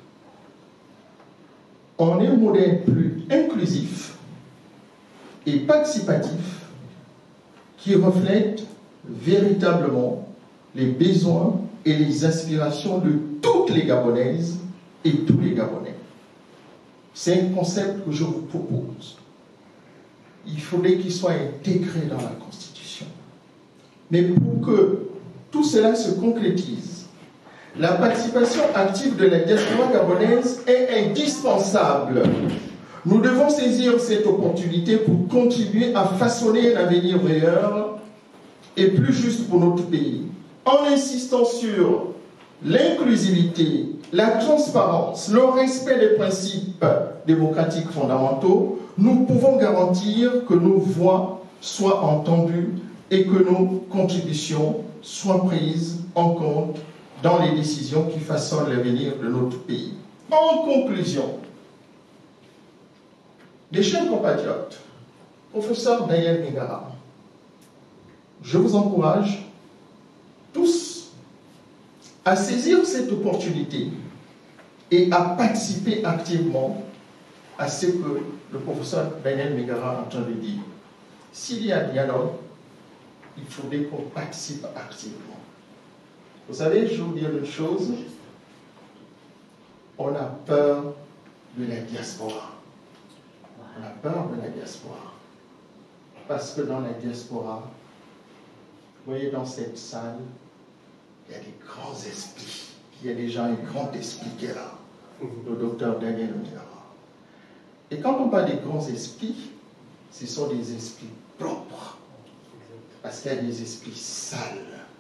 en un modèle plus inclusif et participatif qui reflète véritablement les besoins et les aspirations de toutes les Gabonaises et tous les Gabonais. C'est un concept que je vous propose. Il faudrait qu'il soit intégré dans la Constitution. Mais pour que tout cela se concrétise, la participation active de la diaspora gabonaise est indispensable. Nous devons saisir cette opportunité pour contribuer à façonner un avenir meilleur et plus juste pour notre pays, en insistant sur l'inclusivité, la transparence, le respect des principes démocratiques fondamentaux. Nous pouvons garantir que nos voix soient entendues et que nos contributions soient prises en compte dans les décisions qui façonnent l'avenir de notre pays. En conclusion, mes chers compatriotes, professeur Daniel Mingara, je vous encourage tous à saisir cette opportunité et à participer activement à ce que le professeur Daniel Mingara est en train de dire. S'il y a dialogue, il faudrait qu'on participe activement. Vous savez, je vais vous dire une chose, on a peur de la diaspora. On a peur de la diaspora. Parce que dans la diaspora, Vous voyez, dans cette salle, il y a des grands esprits. Il y a déjà un grand esprit qui est là, le docteur Daniel Mingara. Et quand on parle des grands esprits, ce sont des esprits propres, parce qu'il y a des esprits sales.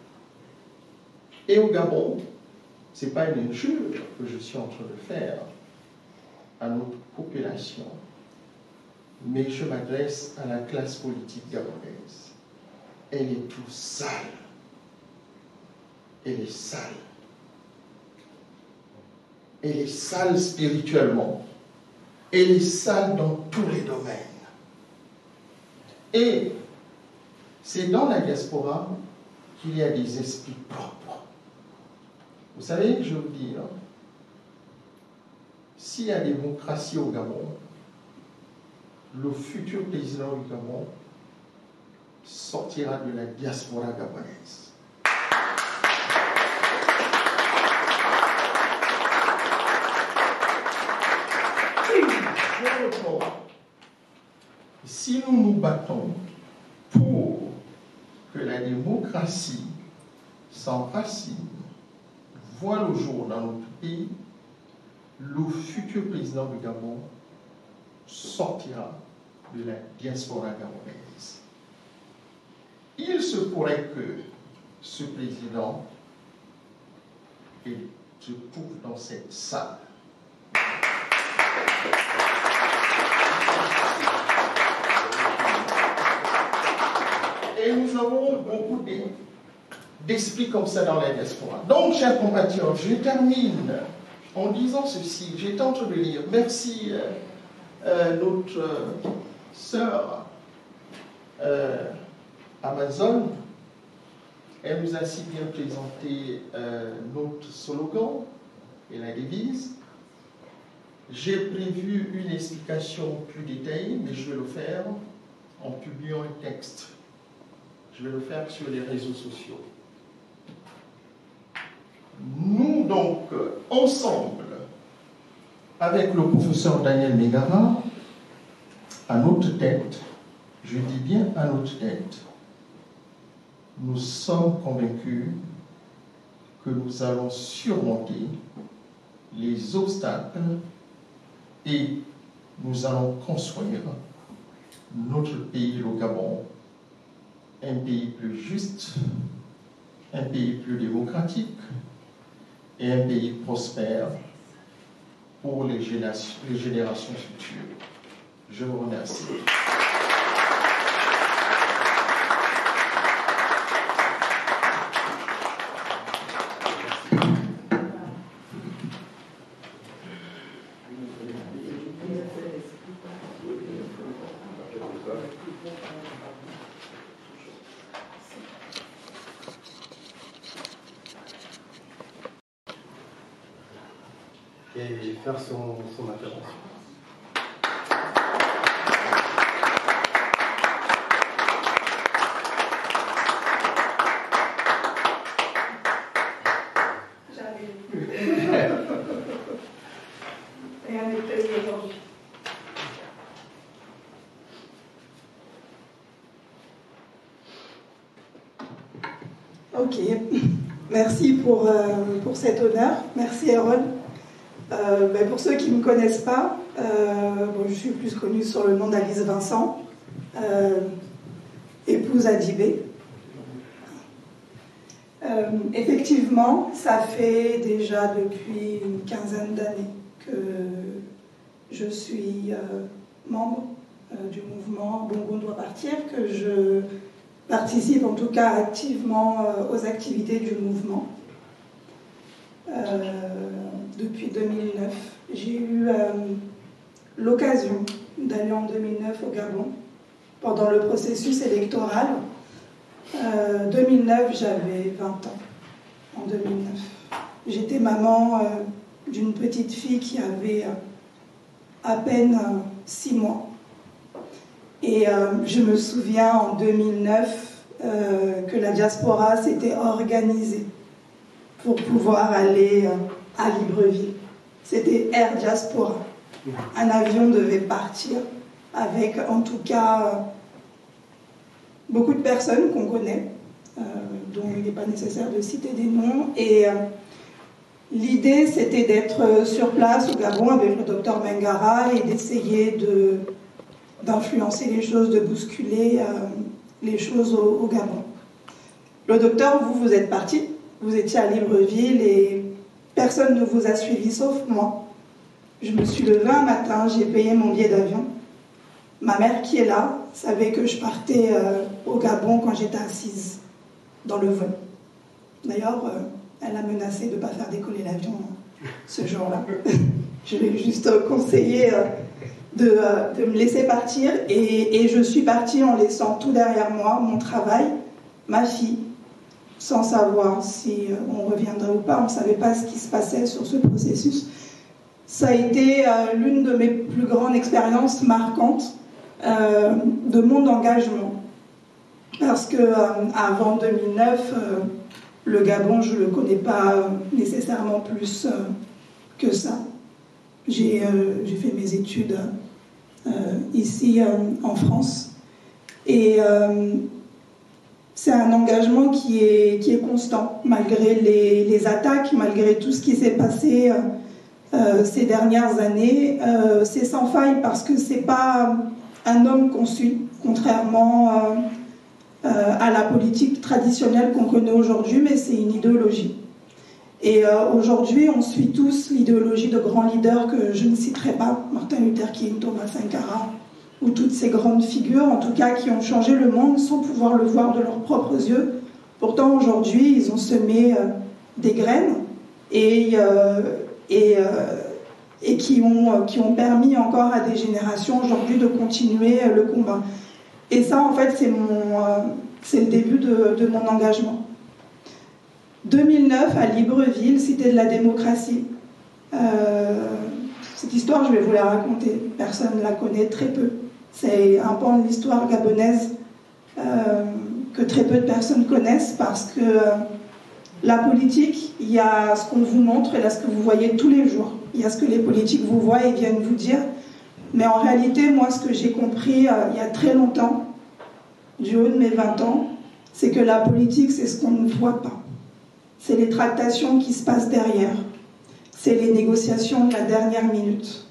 Et au Gabon, ce n'est pas une injure que je suis en train de faire à notre population, mais je m'adresse à la classe politique gabonaise. Elle est tout sale. Elle est sale. Elle est sale spirituellement. Elle est sale dans tous les domaines. Et c'est dans la diaspora qu'il y a des esprits propres. Vous savez, je vous dis, hein, s'il y a démocratie au Gabon, le futur président du Gabon sortira de la diaspora gabonaise. Si nous nous battons pour que la démocratie s'enracine, voit le jour dans notre pays, le futur président du Gabon sortira de la diaspora gabonaise. Il se pourrait que ce président se trouve dans cette salle. Et nous avons beaucoup d'esprits comme ça dans la diaspora. Donc, chers compatriotes, je termine en disant ceci. J'étais en train de lire. Merci euh, euh, notre euh, sœur euh, Amazon. Elle nous a si bien présenté euh, notre slogan et la devise. J'ai prévu une explication plus détaillée, mais je vais le faire en publiant un texte. Je vais le faire sur les réseaux sociaux. Nous, donc, ensemble, avec le professeur Daniel Mingara, à notre tête, je dis bien à notre tête, nous sommes convaincus que nous allons surmonter les obstacles et nous allons construire notre pays, le Gabon, un pays plus juste, un pays plus démocratique et un pays prospère pour les générations, les générations futures. Je vous remercie. Et faire son, son intervention. J'arrive. Rien n'est prévu aujourd'hui. Ok, merci pour, euh, pour cet honneur. Merci Erol. Euh, ben pour ceux qui ne me connaissent pas, euh, bon, je suis plus connue sur le nom d'Alice Vincent, euh, épouse Adibé. Euh, effectivement, ça fait déjà depuis une quinzaine d'années que je suis euh, membre euh, du mouvement Bongo doit partir, que je participe en tout cas activement euh, aux activités du mouvement. Euh, depuis deux mille neuf. J'ai eu euh, l'occasion d'aller en deux mille neuf au Gabon pendant le processus électoral. Euh, deux mille neuf, j'avais vingt ans. En deux mille neuf. J'étais maman euh, d'une petite fille qui avait euh, à peine euh, six mois. Et euh, je me souviens en deux mille neuf euh, que la diaspora s'était organisée pour pouvoir aller euh, à Libreville. C'était Air Diaspora. Un avion devait partir avec, en tout cas, euh, beaucoup de personnes qu'on connaît, euh, dont il n'est pas nécessaire de citer des noms. Et euh, l'idée, c'était d'être sur place au Gabon avec le docteur Mengara et d'essayer de, d'influencer les choses, de bousculer euh, les choses au, au Gabon. Le docteur, vous, vous êtes parti, vous étiez à Libreville et personne ne vous a suivi sauf moi. Je me suis levée un matin, j'ai payé mon billet d'avion. Ma mère, qui est là, savait que je partais euh, au Gabon quand j'étais assise dans le vol. D'ailleurs, euh, elle a menacé de ne pas faire décoller l'avion euh, ce jour-là. Je lui ai juste euh, conseillé euh, de, euh, de me laisser partir et, et je suis partie en laissant tout derrière moi, mon travail, ma fille, sans savoir si euh, on reviendrait ou pas. On ne savait pas ce qui se passait sur ce processus. Ça a été euh, l'une de mes plus grandes expériences marquantes euh, de mon engagement. Parce que euh, avant deux mille neuf, euh, le Gabon, je ne le connais pas euh, nécessairement plus euh, que ça. J'ai euh, j'ai fait mes études euh, ici euh, en France. Et euh, c'est un engagement qui est, qui est constant, malgré les, les attaques, malgré tout ce qui s'est passé euh, Euh, ces dernières années. Euh, c'est sans faille parce que c'est pas un homme qu'on suit, contrairement euh, euh, à la politique traditionnelle qu'on connaît aujourd'hui, mais c'est une idéologie. Et euh, aujourd'hui, on suit tous l'idéologie de grands leaders que je ne citerai pas, Martin Luther King, Thomas Sankara, ou toutes ces grandes figures, en tout cas, qui ont changé le monde sans pouvoir le voir de leurs propres yeux. Pourtant, aujourd'hui, ils ont semé euh, des graines et euh, Et, euh, et qui, ont, qui ont permis encore à des générations aujourd'hui de continuer le combat. Et ça, en fait, c'est euh, le début de, de mon engagement. deux mille neuf, à Libreville, cité de la démocratie. Euh, cette histoire, je vais vous la raconter. Personne ne la connaît, très peu. C'est un pan de l'histoire gabonaise euh, que très peu de personnes connaissent parce que euh, la politique, il y a ce qu'on vous montre et là ce que vous voyez tous les jours. Il y a ce que les politiques vous voient et viennent vous dire. Mais en réalité, moi, ce que j'ai compris euh, il y a très longtemps, du haut de mes vingt ans, c'est que la politique, c'est ce qu'on ne voit pas. C'est les tractations qui se passent derrière. C'est les négociations de la dernière minute.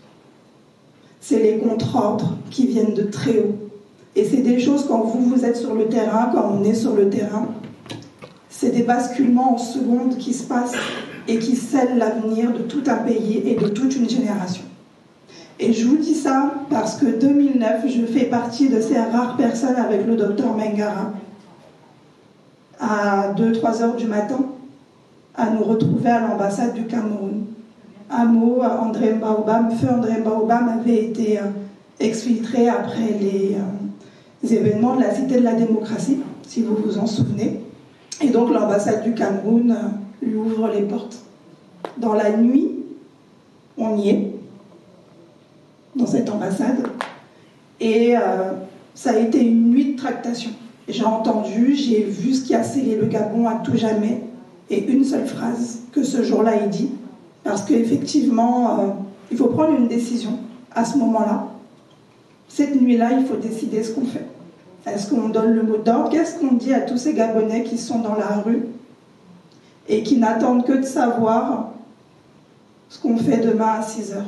C'est les contre-ordres qui viennent de très haut. Et c'est des choses, quand vous, vous êtes sur le terrain, quand on est sur le terrain, c'est des basculements en secondes qui se passent et qui scellent l'avenir de tout un pays et de toute une génération. Et je vous dis ça parce que deux mille neuf, je fais partie de ces rares personnes avec le docteur Mengara à deux trois heures du matin à nous retrouver à l'ambassade du Cameroun. Un mot, André Mbaobam, feu André Mbaobam avait été euh, exfiltré après les, euh, les événements de la Cité de la démocratie, si vous vous en souvenez. Et donc l'ambassade du Cameroun euh, lui ouvre les portes. Dans la nuit, on y est, dans cette ambassade, et euh, ça a été une nuit de tractation. J'ai entendu, j'ai vu ce qui a scellé le Gabon à tout jamais, et une seule phrase que ce jour-là il dit, parce qu'effectivement, euh, il faut prendre une décision à ce moment-là. Cette nuit-là, il faut décider ce qu'on fait. Est-ce qu'on donne le mot d'ordre? Qu'est-ce qu'on dit à tous ces Gabonais qui sont dans la rue et qui n'attendent que de savoir ce qu'on fait demain à six heures?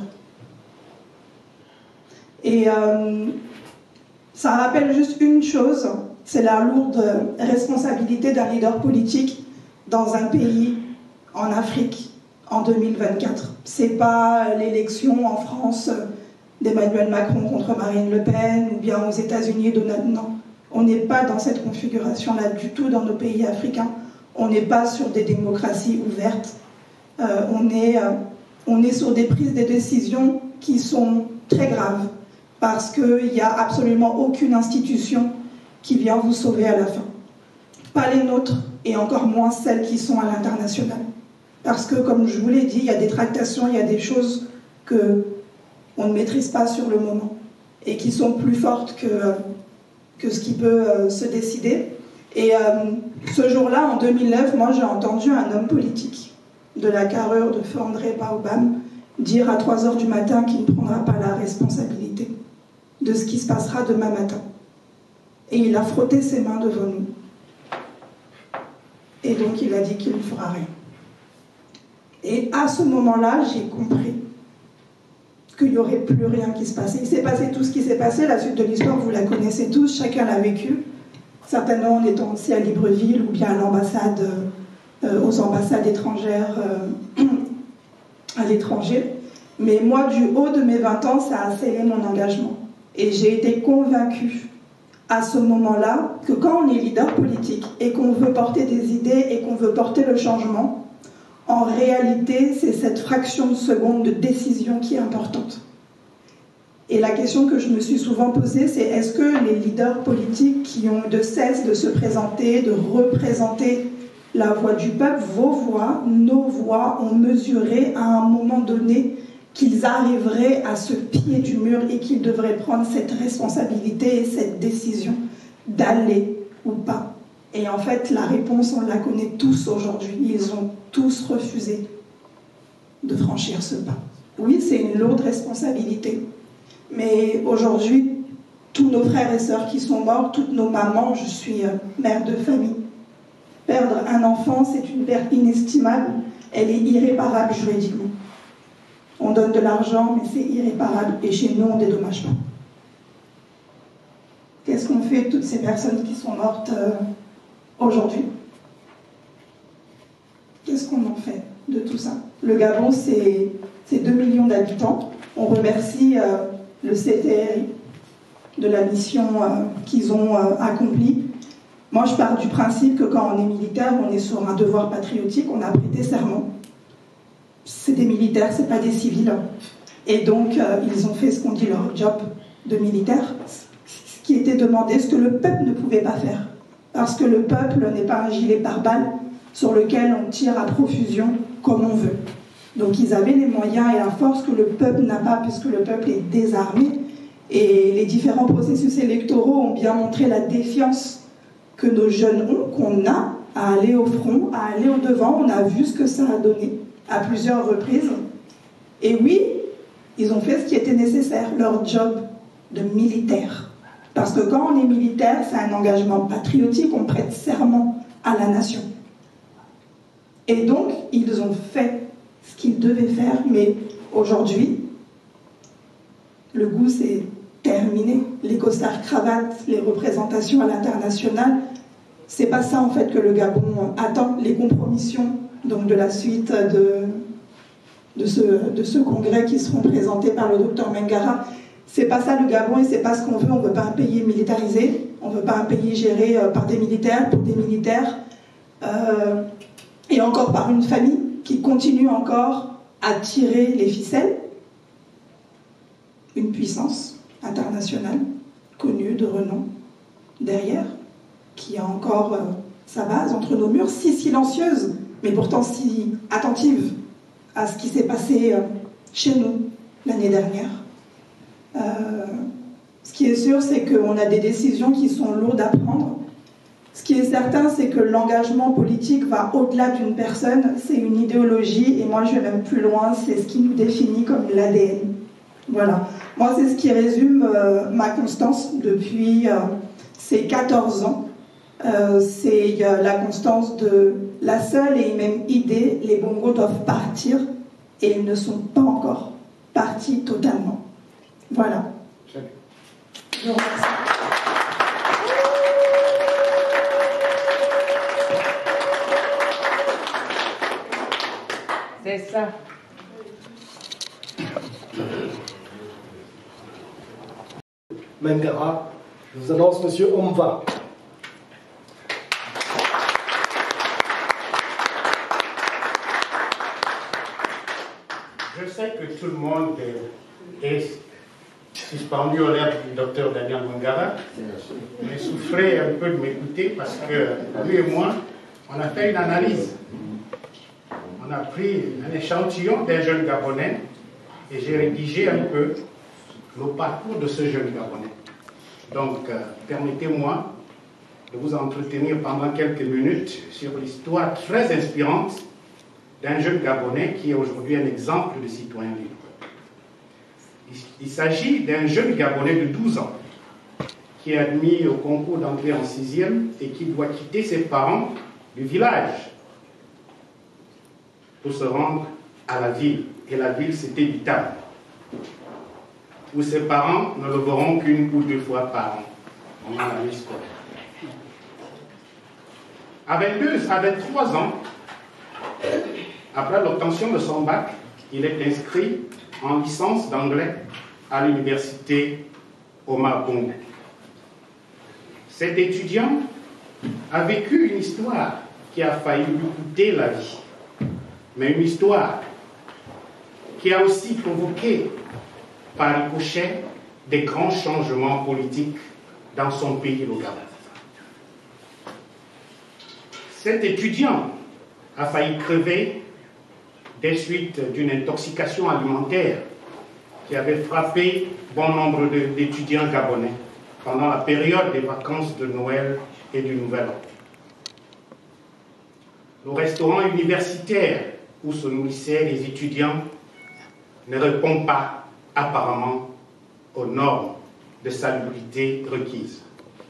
Et euh, ça rappelle juste une chose, c'est la lourde responsabilité d'un leader politique dans un pays en Afrique en deux mille vingt-quatre. C'est pas l'élection en France d'Emmanuel Macron contre Marine Le Pen ou bien aux États-Unis Donald. Non, on n'est pas dans cette configuration-là du tout dans nos pays africains. On n'est pas sur des démocraties ouvertes. Euh, on est, euh, on est sur des prises de décisions qui sont très graves parce qu'il n'y a absolument aucune institution qui vient vous sauver à la fin. Pas les nôtres et encore moins celles qui sont à l'international. Parce que, comme je vous l'ai dit, il y a des tractations, il y a des choses qu'on ne maîtrise pas sur le moment et qui sont plus fortes que, que ce qui peut euh, se décider. Et euh, ce jour-là, en deux mille neuf, moi j'ai entendu un homme politique de la carrure de feu André Mbaobam dire à trois heures du matin qu'il ne prendra pas la responsabilité de ce qui se passera demain matin. Et il a frotté ses mains devant nous. Et donc il a dit qu'il ne fera rien. Et à ce moment-là, j'ai compris qu'il n'y aurait plus rien qui se passait. Il s'est passé tout ce qui s'est passé, la suite de l'histoire, vous la connaissez tous, chacun l'a vécu. Certainement en étant aussi à Libreville ou bien à l'ambassade, euh, aux ambassades étrangères euh, à l'étranger. Mais moi, du haut de mes vingt ans, ça a scellé mon engagement. Et j'ai été convaincue à ce moment-là que quand on est leader politique et qu'on veut porter des idées et qu'on veut porter le changement, en réalité, c'est cette fraction de seconde de décision qui est importante. Et la question que je me suis souvent posée, c'est est-ce que les leaders politiques qui ont de cesse de se présenter, de représenter la voix du peuple, vos voix, nos voix, ont mesuré à un moment donné qu'ils arriveraient à ce pied du mur et qu'ils devraient prendre cette responsabilité et cette décision d'aller ou pas? Et en fait, la réponse, on la connaît tous aujourd'hui. Ils ont tous refusé de franchir ce pas. Oui, c'est une lourde responsabilité. Mais aujourd'hui, tous nos frères et sœurs qui sont morts, toutes nos mamans, je suis mère de famille. Perdre un enfant, c'est une perte inestimable. Elle est irréparable juridiquement. On donne de l'argent, mais c'est irréparable. Et chez nous, on ne dédommage pas. Qu'est-ce qu'on fait de toutes ces personnes qui sont mortes euh, aujourd'hui? Qu'est-ce qu'on en fait de tout ça? Le Gabon, c'est deux millions d'habitants. On remercie euh, le C T R I de la mission euh, qu'ils ont euh, accomplie. Moi, je pars du principe que quand on est militaire, on est sur un devoir patriotique, on a prêté serment. C'est des militaires, c'est pas des civils. Et donc, euh, ils ont fait ce qu'on dit leur job de militaire, ce qui était demandé, ce que le peuple ne pouvait pas faire. Parce que le peuple n'est pas un gilet pare-balles sur lequel on tire à profusion comme on veut. Donc ils avaient les moyens et la force que le peuple n'a pas, puisque le peuple est désarmé. Et les différents processus électoraux ont bien montré la défiance que nos jeunes ont, qu'on a à aller au front, à aller au devant. On a vu ce que ça a donné à plusieurs reprises. Et oui, ils ont fait ce qui était nécessaire, leur job de militaire. Parce que quand on est militaire, c'est un engagement patriotique, on prête serment à la nation. Et donc, ils ont fait ce qu'ils devaient faire, mais aujourd'hui, le goût c'est terminé. Les costards cravates, les représentations à l'international, c'est pas ça en fait que le Gabon attend. Les compromissions donc de la suite de, de, ce, de ce congrès qui seront présentés par le docteur Mengara, c'est pas ça le Gabon et c'est pas ce qu'on veut. On veut pas un pays militarisé, on veut pas un pays géré par des militaires, pour des militaires, euh, et encore par une famille qui continue encore à tirer les ficelles. Une puissance internationale, connue, de renom, derrière, qui a encore euh, sa base entre nos murs, si silencieuse, mais pourtant si attentive à ce qui s'est passé euh, chez nous l'année dernière. Euh, ce qui est sûr, c'est qu'on a des décisions qui sont lourdes à prendre. Ce qui est certain, c'est que l'engagement politique va au-delà d'une personne, c'est une idéologie, et moi je vais même plus loin, c'est ce qui nous définit comme l'A D N. Voilà. Moi, c'est ce qui résume euh, ma constance depuis euh, ces quatorze ans. Euh, c'est euh, la constance de la seule et même idée, les Bongos doivent partir, et ils ne sont pas encore partis totalement. Voilà. Je vous remercie. C'est ça. Mengara, je vous annonce Monsieur Omva. Je sais que tout le monde est suspendu aux lèvres du docteur Daniel Mengara, mais souffrez un peu de m'écouter parce que lui et moi, on a fait une analyse. On a pris un échantillon d'un jeune Gabonais et j'ai rédigé un peu le parcours de ce jeune Gabonais. Donc, euh, permettez-moi de vous entretenir pendant quelques minutes sur l'histoire très inspirante d'un jeune Gabonais qui est aujourd'hui un exemple de citoyen libre. Il, il s'agit d'un jeune Gabonais de douze ans qui est admis au concours d'entrée en sixième et qui doit quitter ses parents du village pour se rendre à la ville. Et la ville, c'était Vitam, où ses parents ne le verront qu'une ou deux fois par an pendant l'année scolaire. À vingt-deux, à vingt-trois ans, après l'obtention de son bac, il est inscrit en licence d'anglais à l'université Omar Bongo. Cet étudiant a vécu une histoire qui a failli lui coûter la vie, mais une histoire qui a aussi provoqué par ricochet des grands changements politiques dans son pays, le Gabon. Cet étudiant a failli crever des suites d'une intoxication alimentaire qui avait frappé bon nombre d'étudiants gabonais pendant la période des vacances de Noël et du Nouvel An. Le restaurant universitaire où se nourrissaient les étudiants ne répond pas apparemment aux normes de salubrité requises.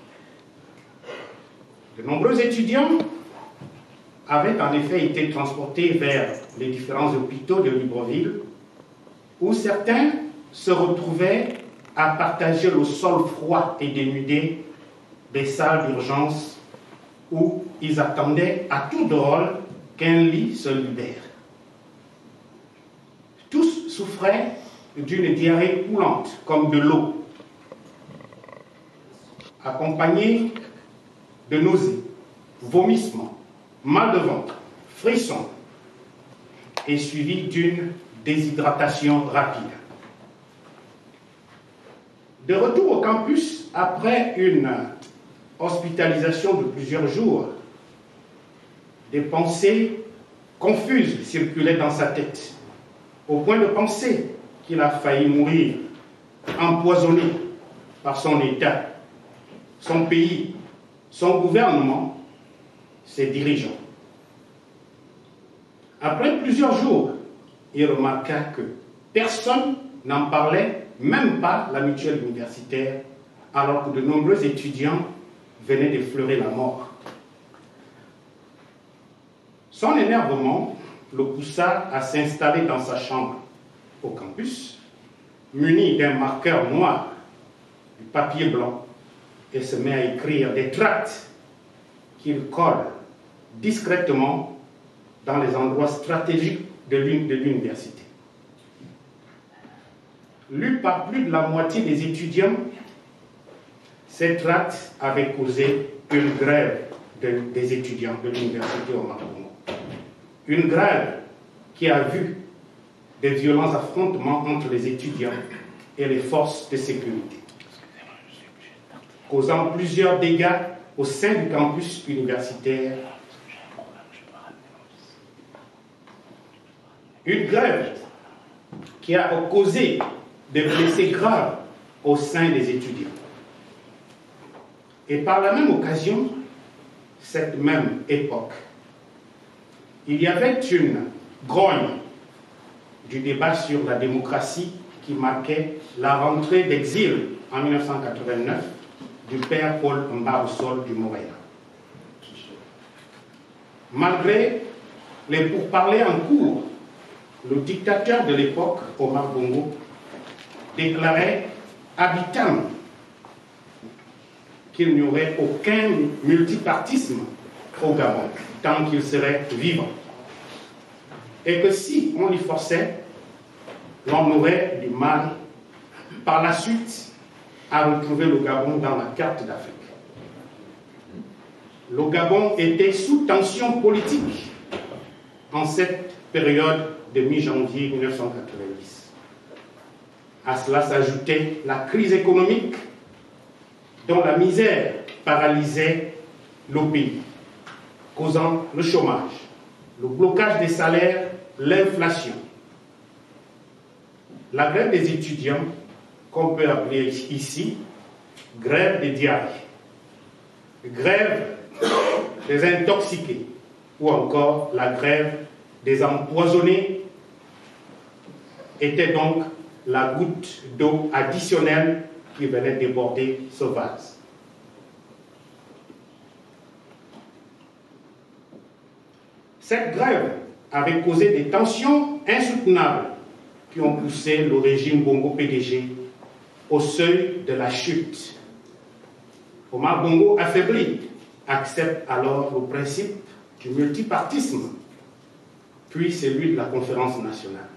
De nombreux étudiants avaient en effet été transportés vers les différents hôpitaux de Libreville, où certains se retrouvaient à partager le sol froid et dénudé des salles d'urgence où ils attendaient à tour de rôle qu'un lit se libère. Tous souffraient d'une diarrhée coulante, comme de l'eau, accompagnée de nausées, vomissements, mal de ventre, frissons, et suivi d'une déshydratation rapide. De retour au campus, après une hospitalisation de plusieurs jours, des pensées confuses circulaient dans sa tête, au point de penser qu'il a failli mourir, empoisonné par son État, son pays, son gouvernement, ses dirigeants. Après plusieurs jours, il remarqua que personne n'en parlait, même pas la mutuelle universitaire, alors que de nombreux étudiants venaient d'effleurer la mort. Son énervement le poussa à s'installer dans sa chambre au campus, muni d'un marqueur noir, du papier blanc, et se met à écrire des tracts qu'il colle discrètement dans les endroits stratégiques de l'université. Lu par plus de la moitié des étudiants, ces tracts avaient causé une grève de, des étudiants de l'université Omar Bongo. Une grève qui a vu des violents affrontements entre les étudiants et les forces de sécurité, causant plusieurs dégâts au sein du campus universitaire. Une grève qui a causé des blessés graves au sein des étudiants. Et par la même occasion, cette même époque, il y avait une grogne du débat sur la démocratie qui marquait la rentrée d'exil en mille neuf cent quatre-vingt-neuf du père Paul Mbarosol du Montréal. Malgré les pourparlers en cours, le dictateur de l'époque, Omar Bongo, déclarait à Vitam qu'il n'y aurait aucun multipartisme au Gabon tant qu'il serait vivant. Et que si on l'y forçait, l'on aurait du mal par la suite à retrouver le Gabon dans la carte d'Afrique. Le Gabon était sous tension politique en cette période de mi-janvier mille neuf cent quatre-vingt-dix. À cela s'ajoutait la crise économique dont la misère paralysait le pays, causant le chômage, le blocage des salaires, l'inflation. La grève des étudiants, qu'on peut appeler ici grève des diarrhées, grève des intoxiqués, ou encore la grève des empoisonnés, était donc la goutte d'eau additionnelle qui venait déborder ce vase. Cette grève avait causé des tensions insoutenables qui ont poussé le régime Bongo P D G au seuil de la chute. Omar Bongo, affaibli, accepte alors le principe du multipartisme, puis celui de la conférence nationale.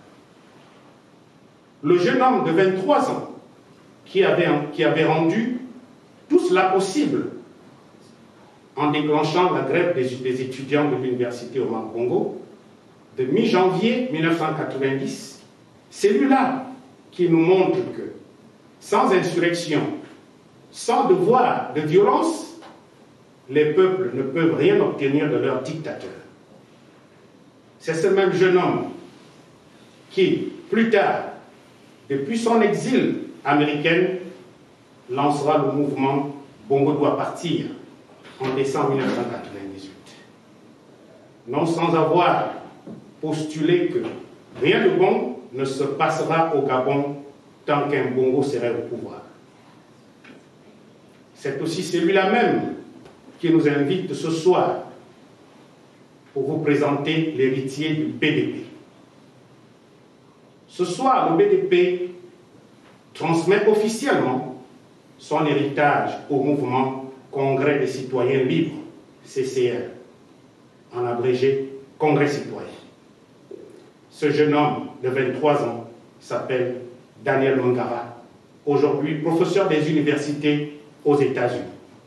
Le jeune homme de vingt-trois ans, qui avait, qui avait rendu tout cela possible en déclenchant la grève des, des étudiants de l'université Omar Bongo, de mi-janvier mille neuf cent quatre-vingt-dix, c'est lui-là qui nous montre que, sans insurrection, sans devoir de violence, les peuples ne peuvent rien obtenir de leur dictateur. C'est ce même jeune homme qui, plus tard, depuis son exil américain, lancera le mouvement Bongo doit partir en décembre mille neuf cent quatre-vingt-dix-huit. Non sans avoir postulé que rien de bon ne se passera au Gabon tant qu'un Bongo serait au pouvoir. C'est aussi celui-là même qui nous invite ce soir pour vous présenter l'héritier du B D P. Ce soir, le B D P transmet officiellement son héritage au mouvement Congrès des citoyens libres, C C L, en abrégé Congrès citoyen. Ce jeune homme de vingt-trois ans s'appelle Daniel Mungara, aujourd'hui professeur des universités aux États-Unis.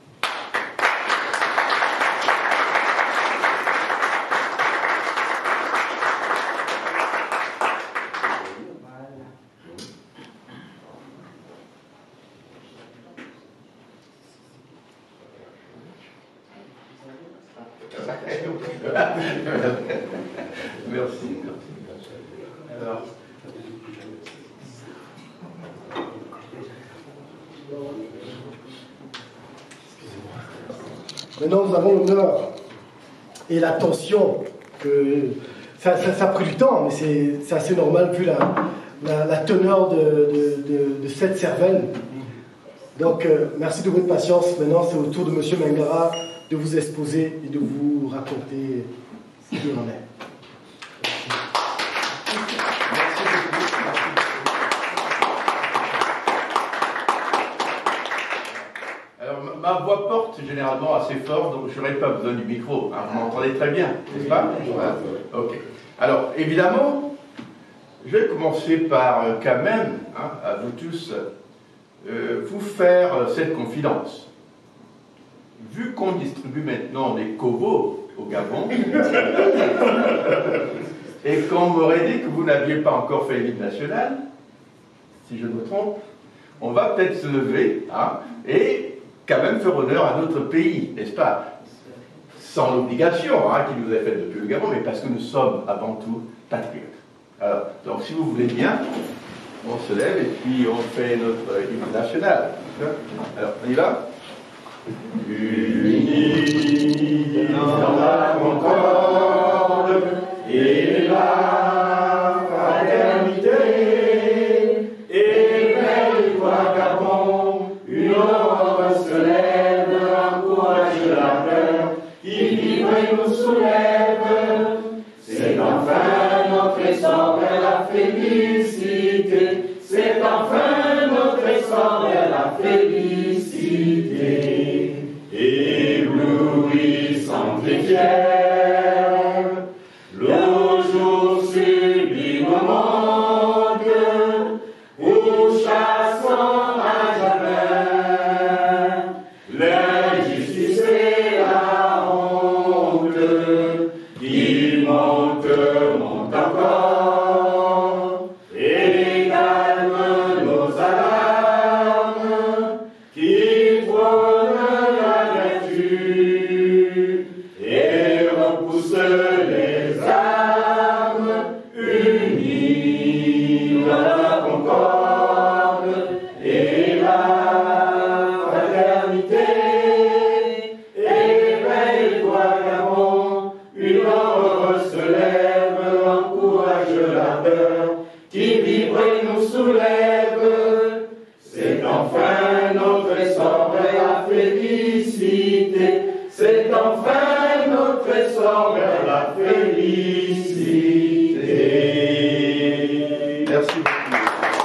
Merci. Alors. Maintenant, nous avons l'honneur et l'attention que ça, ça, ça a pris du temps, mais c'est assez normal vu la, la, la teneur de, de, de, de cette cervelle. Donc, euh, merci de votre patience. Maintenant, c'est au tour de M. Mungara de vous exposer et de vous raconter ce qu'il en est. Ma voix porte généralement assez fort, donc je n'aurai pas besoin du micro. Hein, vous m'entendez très bien, n'est-ce pas? Voilà. Ok. Alors, évidemment, je vais commencer par, euh, quand même, hein, à vous tous, euh, vous faire euh, cette confidence. Vu qu'on distribue maintenant des kovos au Gabon, et qu'on m'aurait dit que vous n'aviez pas encore fait l'hymne national, si je me trompe, on va peut-être se lever, hein, et quand même faire honneur à notre pays, n'est-ce pas? Sans l'obligation hein, qui nous est faite depuis le Gabon, mais parce que nous sommes avant tout patriotes. Alors, donc si vous voulez bien, on se lève et puis on fait notre hymne national. Alors, on y va? Unis dans la concorde et la fraternité, éveille-toi Gabon, une ombre se lève, encourage la peur, qui vibre et nous soulève. C'est enfin notre essor vers la félicité, c'est enfin notre essor vers la félicité. Éblouissante et fière, le jour sublime monde, où chassant à jamais l'injustice et la honte, qui monte, monte encore, et calme nos alarmes, qui prône la vertu et repousse les âmes unies dans la concorde et la fraternité. Éveille-toi Gabon, une ombre se lève, encourage l'ardeur qui vibre et nous soulève. C'est enfin notre essor vers la félicité, c'est enfin notre essor vers la félicité. Merci beaucoup.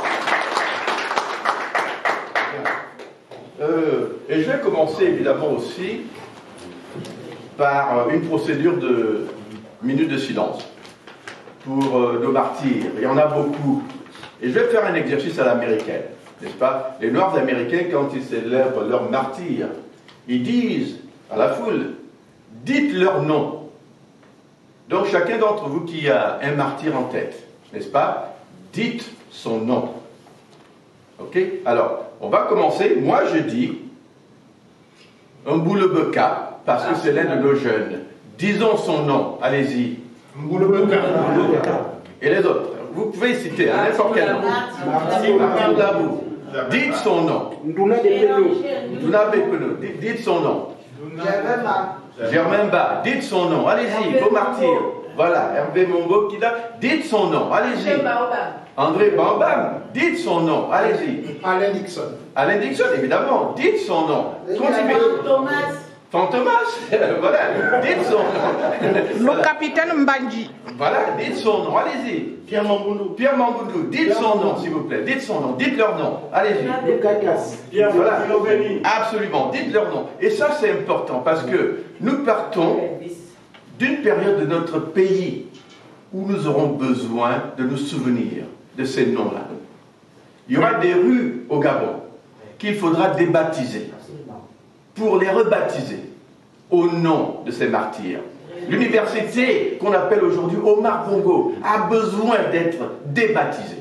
Euh, et je vais commencer évidemment aussi par une procédure de minute de silence pour euh, nos martyrs. Il y en a beaucoup. Et je vais faire un exercice à l'américaine, n'est-ce pas? Les Noirs américains, quand ils célèbrent leur martyr, ils disent à la foule, dites leur nom. Donc chacun d'entre vous qui a un martyr en tête, n'est-ce pas? Dites son nom. Ok? Alors, on va commencer. Moi, je dis Mboulebeka, parce que c'est l'un de nos jeunes. Disons son nom. Allez-y. Mboulebeka. Et les autres? Vous pouvez citer hein, n'importe quel nom. Martin Dabou. Dites son nom. Ndouna Bepeno. Ndouna Bepeno. Dites son nom. Germain Ba. Dites son nom. Allez-y, vos martyrs. Voilà, Hervé Mongo qui l'a. Dites son nom. Allez-y. André Bambam. Dites son nom. Allez-y. Alain Dixon. Alain Dixon, évidemment. Dites son nom. Continuez. Thomas. Fantomas. Voilà. Dites son nom. Le capitaine Mbandji. Voilà, dites son nom. Allez-y. Pierre Mangoundou. Pierre Mangoundou. Dites son nom, s'il vous plaît. Dites son nom. Dites leur nom. Allez-y. Pierre Voilà. Filoveni. Absolument. Dites leur nom. Et ça, c'est important parce que nous partons d'une période de notre pays où nous aurons besoin de nous souvenir de ces noms-là. Il y aura des rues au Gabon qu'il faudra débaptiser pour les rebaptiser au nom de ces martyrs. L'université qu'on appelle aujourd'hui Omar Bongo a besoin d'être débaptisée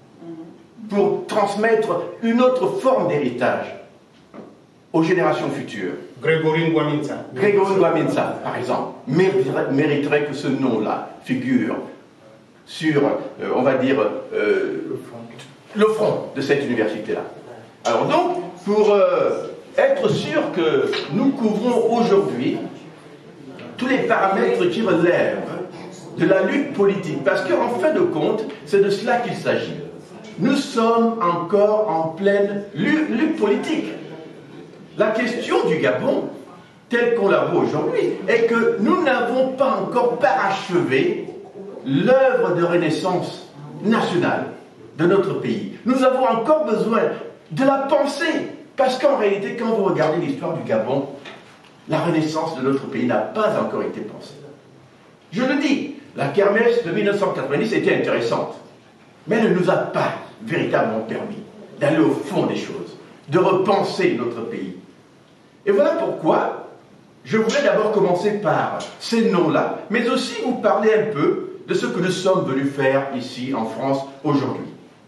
pour transmettre une autre forme d'héritage aux générations futures. Grégory Ngouaminsa. Grégory Ngouaminsa, par exemple, mériterait, mériterait que ce nom-là figure sur, euh, on va dire, euh, le front de cette université-là. Alors donc, pour euh, être sûr que nous couvrons aujourd'hui tous les paramètres qui relèvent de la lutte politique, parce qu'en fin de compte, c'est de cela qu'il s'agit. Nous sommes encore en pleine lutte politique. La question du Gabon, telle qu'on la voit aujourd'hui, est que nous n'avons pas encore parachevé l'œuvre de renaissance nationale de notre pays. Nous avons encore besoin de la pensée, parce qu'en réalité, quand vous regardez l'histoire du Gabon, la renaissance de notre pays n'a pas encore été pensée. Je le dis, la kermesse de mille neuf cent quatre-vingt-dix était intéressante, mais elle ne nous a pas véritablement permis d'aller au fond des choses, de repenser notre pays. Et voilà pourquoi je voulais d'abord commencer par ces noms-là, mais aussi vous parler un peu de ce que nous sommes venus faire ici en France aujourd'hui.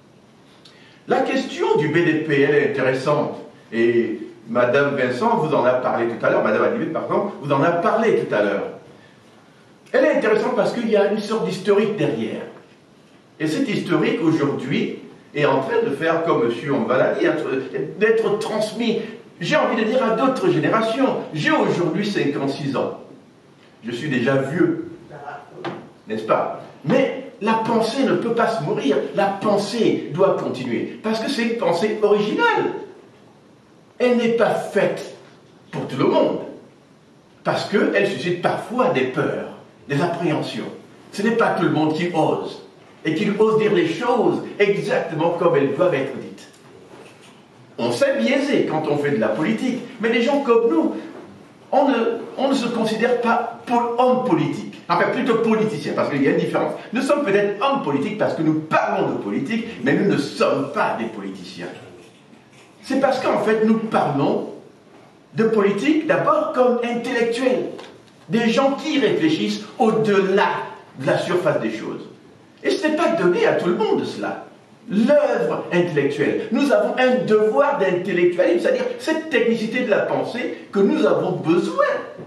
La question du B D P, elle est intéressante, et Madame Vincent vous en a parlé tout à l'heure, Madame Adibé, pardon, vous en a parlé tout à l'heure. Elle est intéressante parce qu'il y a une sorte d'historique derrière. Et cet historique, aujourd'hui, est en train de faire, comme M. Ombaladi, d'être transmis, j'ai envie de dire, à d'autres générations. J'ai aujourd'hui cinquante-six ans. Je suis déjà vieux, n'est-ce pas? Mais la pensée ne peut pas se mourir. La pensée doit continuer. Parce que c'est une pensée originale. Elle n'est pas faite pour tout le monde. Parce qu'elle suscite parfois des peurs, des appréhensions. Ce n'est pas tout le monde qui ose. Et qui ose dire les choses exactement comme elles doivent être dites. On s'est biaisé quand on fait de la politique. Mais les gens comme nous, on ne, on ne se considère pas hommes politiques. Enfin, plutôt politiciens, parce qu'il y a une différence. Nous sommes peut-être hommes politiques parce que nous parlons de politique, mais nous ne sommes pas des politiciens. C'est parce qu'en fait, nous parlons de politique d'abord comme intellectuels. Des gens qui réfléchissent au-delà de la surface des choses. Et ce n'est pas donné à tout le monde, cela. L'œuvre intellectuelle. Nous avons un devoir d'intellectualisme, c'est-à-dire cette technicité de la pensée que nous avons besoin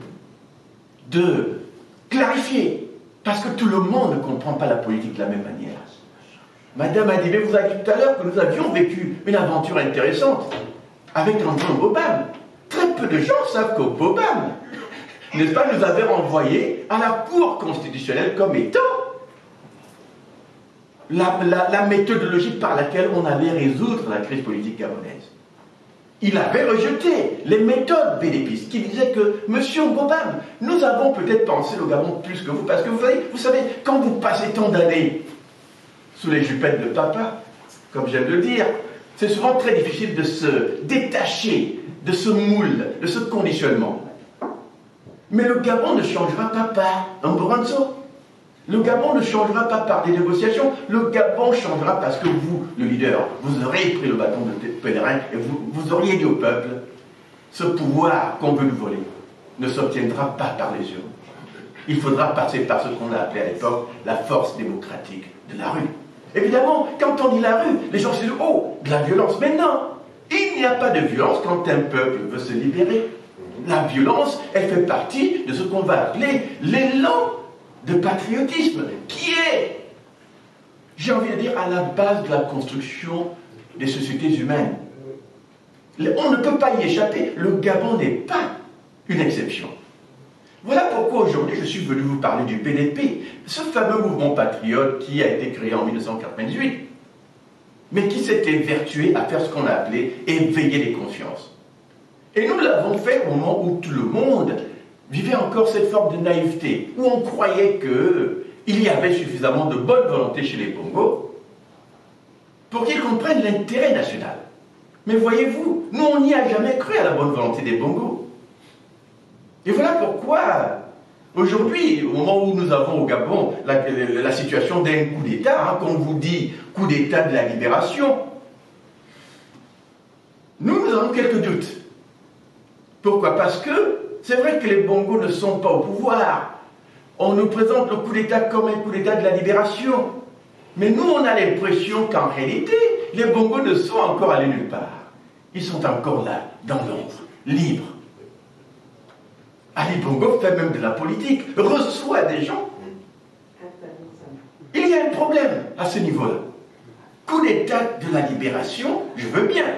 de clarifier. Parce que tout le monde ne comprend pas la politique de la même manière. Madame Adibé vous a dit tout à l'heure que nous avions vécu une aventure intéressante avec André Bobam. Très peu de gens savent que Bobam, n'est-ce pas, nous avait renvoyé à la Cour constitutionnelle comme étant la, la, la méthodologie par laquelle on allait résoudre la crise politique gabonaise. Il avait rejeté les méthodes bénépistes qui disaient que, Monsieur Bobam, nous avons peut-être pensé au Gabon plus que vous, parce que vous savez, vous savez, quand vous passez tant d'années sous les jupettes de papa, comme j'aime le dire. C'est souvent très difficile de se détacher de ce moule, de ce conditionnement. Mais le Gabon ne changera pas par un Boranzo. Le Gabon ne changera pas par des négociations. Le Gabon changera parce que vous, le leader, vous aurez pris le bâton de pèlerin et vous, vous auriez dit au peuple, ce pouvoir qu'on veut nous voler ne s'obtiendra pas par les urnes. Il faudra passer par ce qu'on a appelé à l'époque la force démocratique de la rue. Évidemment, quand on dit la rue, les gens se disent « Oh, de la violence !» Mais non, il n'y a pas de violence quand un peuple veut se libérer. La violence, elle fait partie de ce qu'on va appeler l'élan de patriotisme, qui est, j'ai envie de dire, à la base de la construction des sociétés humaines. On ne peut pas y échapper. Le Gabon n'est pas une exception. Voilà pourquoi aujourd'hui je suis venu vous parler du P D P, ce fameux mouvement patriote qui a été créé en mille neuf cent quatre-vingt-dix-huit, mais qui s'était vertué à faire ce qu'on a appelé éveiller les consciences. Et nous l'avons fait au moment où tout le monde vivait encore cette forme de naïveté, où on croyait qu'il y avait suffisamment de bonne volonté chez les Bongos pour qu'ils comprennent l'intérêt national. Mais voyez-vous, nous on n'y a jamais cru à la bonne volonté des Bongos. Et voilà pourquoi, aujourd'hui, au moment où nous avons au Gabon la, la situation d'un coup d'État, hein, qu'on vous dit coup d'État de la libération, nous, nous avons quelques doutes. Pourquoi? Parce que c'est vrai que les Bongos ne sont pas au pouvoir. On nous présente le coup d'État comme un coup d'État de la libération. Mais nous, on a l'impression qu'en réalité, les Bongos ne sont encore allés nulle part. Ils sont encore là, dans l'ombre, libres. Ali Bongo fait même de la politique, reçoit des gens. Il y a un problème à ce niveau-là. Coup d'État de la libération, je veux bien.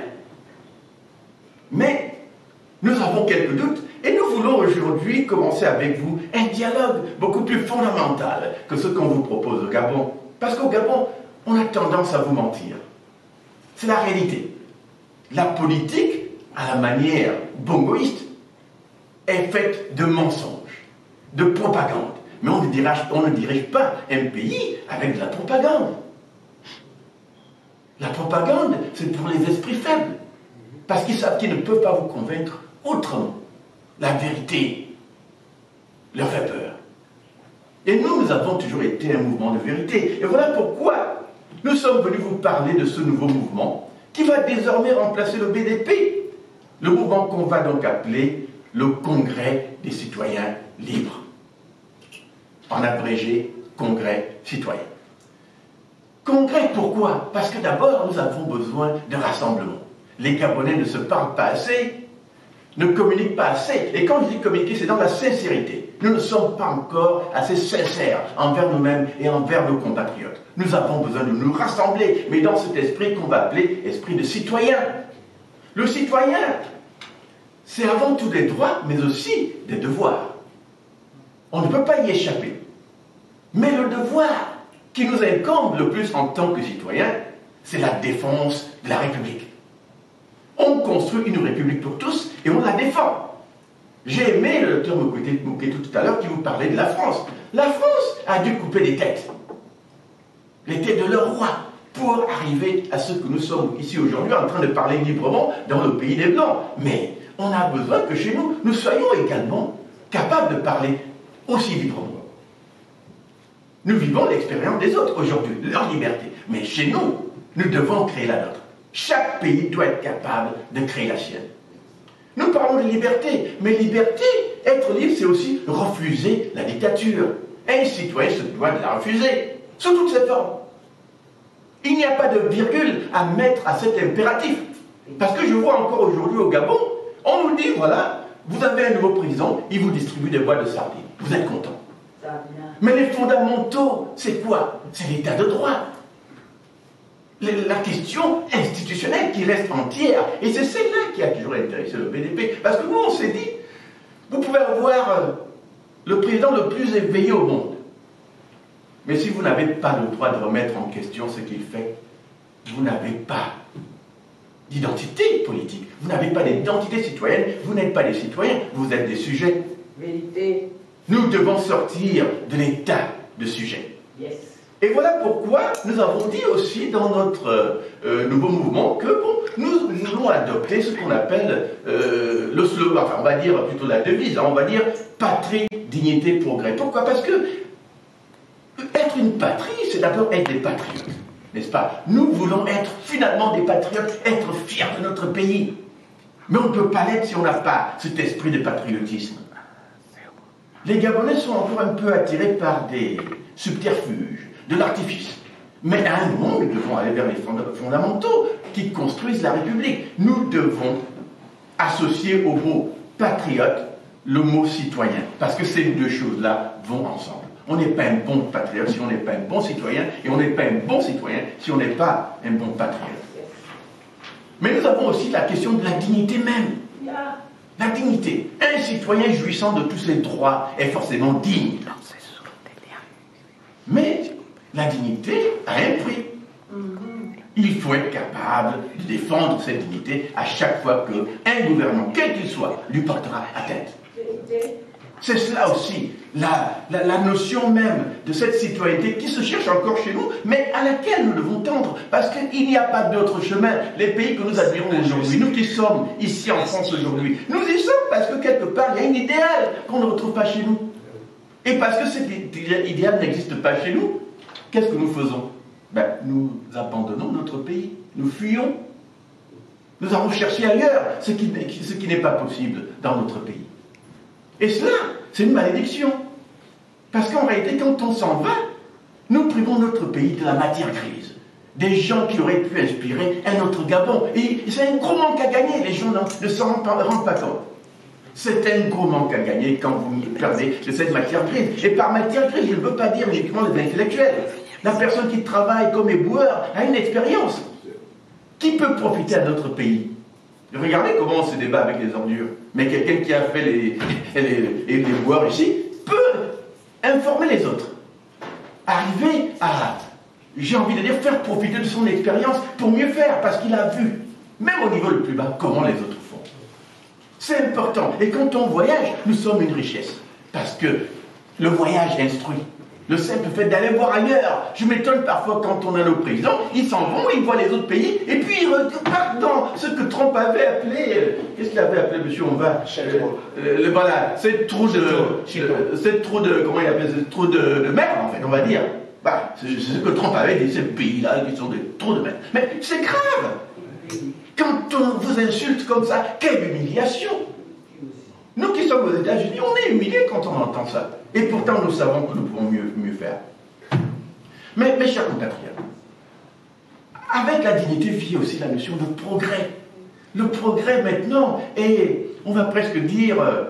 Mais nous avons quelques doutes et nous voulons aujourd'hui commencer avec vous un dialogue beaucoup plus fondamental que ce qu'on vous propose au Gabon. Parce qu'au Gabon, on a tendance à vous mentir. C'est la réalité. La politique, à la manière bongoïste, est faite de mensonges, de propagande. Mais on ne dirige, on ne dirige pas un pays avec de la propagande. La propagande, c'est pour les esprits faibles. Parce qu'ils savent qu'ils ne peuvent pas vous convaincre autrement. La vérité leur fait peur. Et nous, nous avons toujours été un mouvement de vérité. Et voilà pourquoi nous sommes venus vous parler de ce nouveau mouvement qui va désormais remplacer le B D P. Le mouvement qu'on va donc appeler le Congrès des citoyens libres. En abrégé, Congrès citoyen. Congrès, pourquoi? Parce que d'abord, nous avons besoin de rassemblement. Les Gabonais ne se parlent pas assez, ne communiquent pas assez. Et quand je dis communiquer, c'est dans la sincérité. Nous ne sommes pas encore assez sincères envers nous-mêmes et envers nos compatriotes. Nous avons besoin de nous rassembler, mais dans cet esprit qu'on va appeler esprit de citoyen. Le citoyen, c'est avant tout des droits, mais aussi des devoirs. On ne peut pas y échapper. Mais le devoir qui nous incombe le plus en tant que citoyens, c'est la défense de la République. On construit une République pour tous et on la défend. J'ai aimé le docteur Moukétou tout à l'heure qui vous parlait de la France. La France a dû couper des têtes. Les têtes de leurs rois pour arriver à ce que nous sommes ici aujourd'hui en train de parler librement dans le pays des Blancs. Mais on a besoin que chez nous, nous soyons également capables de parler aussi librement. Nous vivons l'expérience des autres aujourd'hui, leur liberté. Mais chez nous, nous devons créer la nôtre. Chaque pays doit être capable de créer la sienne. Nous parlons de liberté, mais liberté, être libre, c'est aussi refuser la dictature. Un citoyen se doit de la refuser, sous toutes ses formes. Il n'y a pas de virgule à mettre à cet impératif. Parce que je vois encore aujourd'hui au Gabon, on nous dit, voilà, vous avez un nouveau président, il vous distribue des boîtes de sardines. Vous êtes content. Mais les fondamentaux, c'est quoi? C'est l'état de droit. La question institutionnelle qui reste entière. Et c'est celle-là qui a toujours intéressé le B D P. Parce que nous, on s'est dit, vous pouvez avoir le président le plus éveillé au monde. Mais si vous n'avez pas le droit de remettre en question ce qu'il fait, vous n'avez pas d'identité politique. Vous n'avez pas d'identité citoyenne. Vous n'êtes pas des citoyens. Vous êtes des sujets. Vérité. Nous devons sortir de l'état de sujet. Yes. Et voilà pourquoi nous avons dit aussi dans notre euh, nouveau mouvement que bon, nous, nous voulons adopter ce qu'on appelle euh, le slogan, enfin on va dire plutôt la devise, hein, on va dire patrie, dignité, progrès. Pourquoi? Parce que être une patrie, c'est d'abord être des patriotes, n'est-ce pas? Nous voulons être finalement des patriotes, être fiers de notre pays. Mais on ne peut pas l'être si on n'a pas cet esprit de patriotisme. Les Gabonais sont encore un peu attirés par des subterfuges, de l'artifice. Mais à un moment, nous devons aller vers les fondamentaux qui construisent la République. Nous devons associer au mot patriote le mot citoyen, parce que ces deux choses-là vont ensemble. On n'est pas un bon patriote si on n'est pas un bon citoyen, et on n'est pas un bon citoyen si on n'est pas un bon patriote. Mais nous avons aussi la question de la dignité même. La dignité. Un citoyen jouissant de tous ses droits est forcément digne. Mais la dignité a un prix. Il faut être capable de défendre cette dignité à chaque fois qu'un gouvernement, quel qu'il soit, lui portera atteinte. C'est cela aussi, la, la, la notion même de cette citoyenneté qui se cherche encore chez nous, mais à laquelle nous devons tendre, parce qu'il n'y a pas d'autre chemin. Les pays que nous admirons aujourd'hui, nous qui sommes ici en France aujourd'hui, nous y sommes parce que quelque part, il y a un idéal qu'on ne retrouve pas chez nous. Et parce que cet idéal n'existe pas chez nous, qu'est-ce que nous faisons? Ben, nous abandonnons notre pays, nous fuyons. Nous allons chercher ailleurs ce qui, ce qui n'est pas possible dans notre pays. Et cela, c'est une malédiction. Parce qu'en réalité, quand on s'en va, nous privons notre pays de la matière grise. Des gens qui auraient pu inspirer un autre Gabon. Et c'est un gros manque à gagner, les gens ne s'en rendent pas, rendent pas compte. C'est un gros manque à gagner quand vous perdez de cette matière grise. Et par matière grise, je ne veux pas dire uniquement les intellectuels. La personne qui travaille comme éboueur a une expérience. Qui peut profiter à notre pays? Regardez comment on se débat avec les ordures. Mais quelqu'un qui a fait les, les, les, les boires ici peut informer les autres. Arriver à, j'ai envie de dire, faire profiter de son expérience pour mieux faire, parce qu'il a vu, même au niveau le plus bas, comment les autres font. C'est important. Et quand on voyage, nous sommes une richesse. Parce que le voyage instruit. Le simple fait d'aller voir ailleurs. Je m'étonne parfois quand on a nos présidents, ils s'en vont, ils voient les autres pays, et puis ils repartent dans ce que Trump avait appelé, euh, qu'est-ce qu'il avait appelé, monsieur, on va euh, le, voilà, c'est trop de, c'est trop de, comment il appelle, c'est trop de, de merde, en fait, on va dire. Bah, c'est ce que Trump avait dit, ces pays-là, qui sont des trop de merde. Mais c'est grave. Quand on vous insulte comme ça, quelle humiliation. Nous qui sommes aux États-Unis, on est humiliés quand on entend ça. Et pourtant, nous savons que nous pouvons mieux, mieux faire. Mais, mes chers compatriotes, avec la dignité vient aussi la notion de progrès. Le progrès maintenant est, on va presque dire, euh,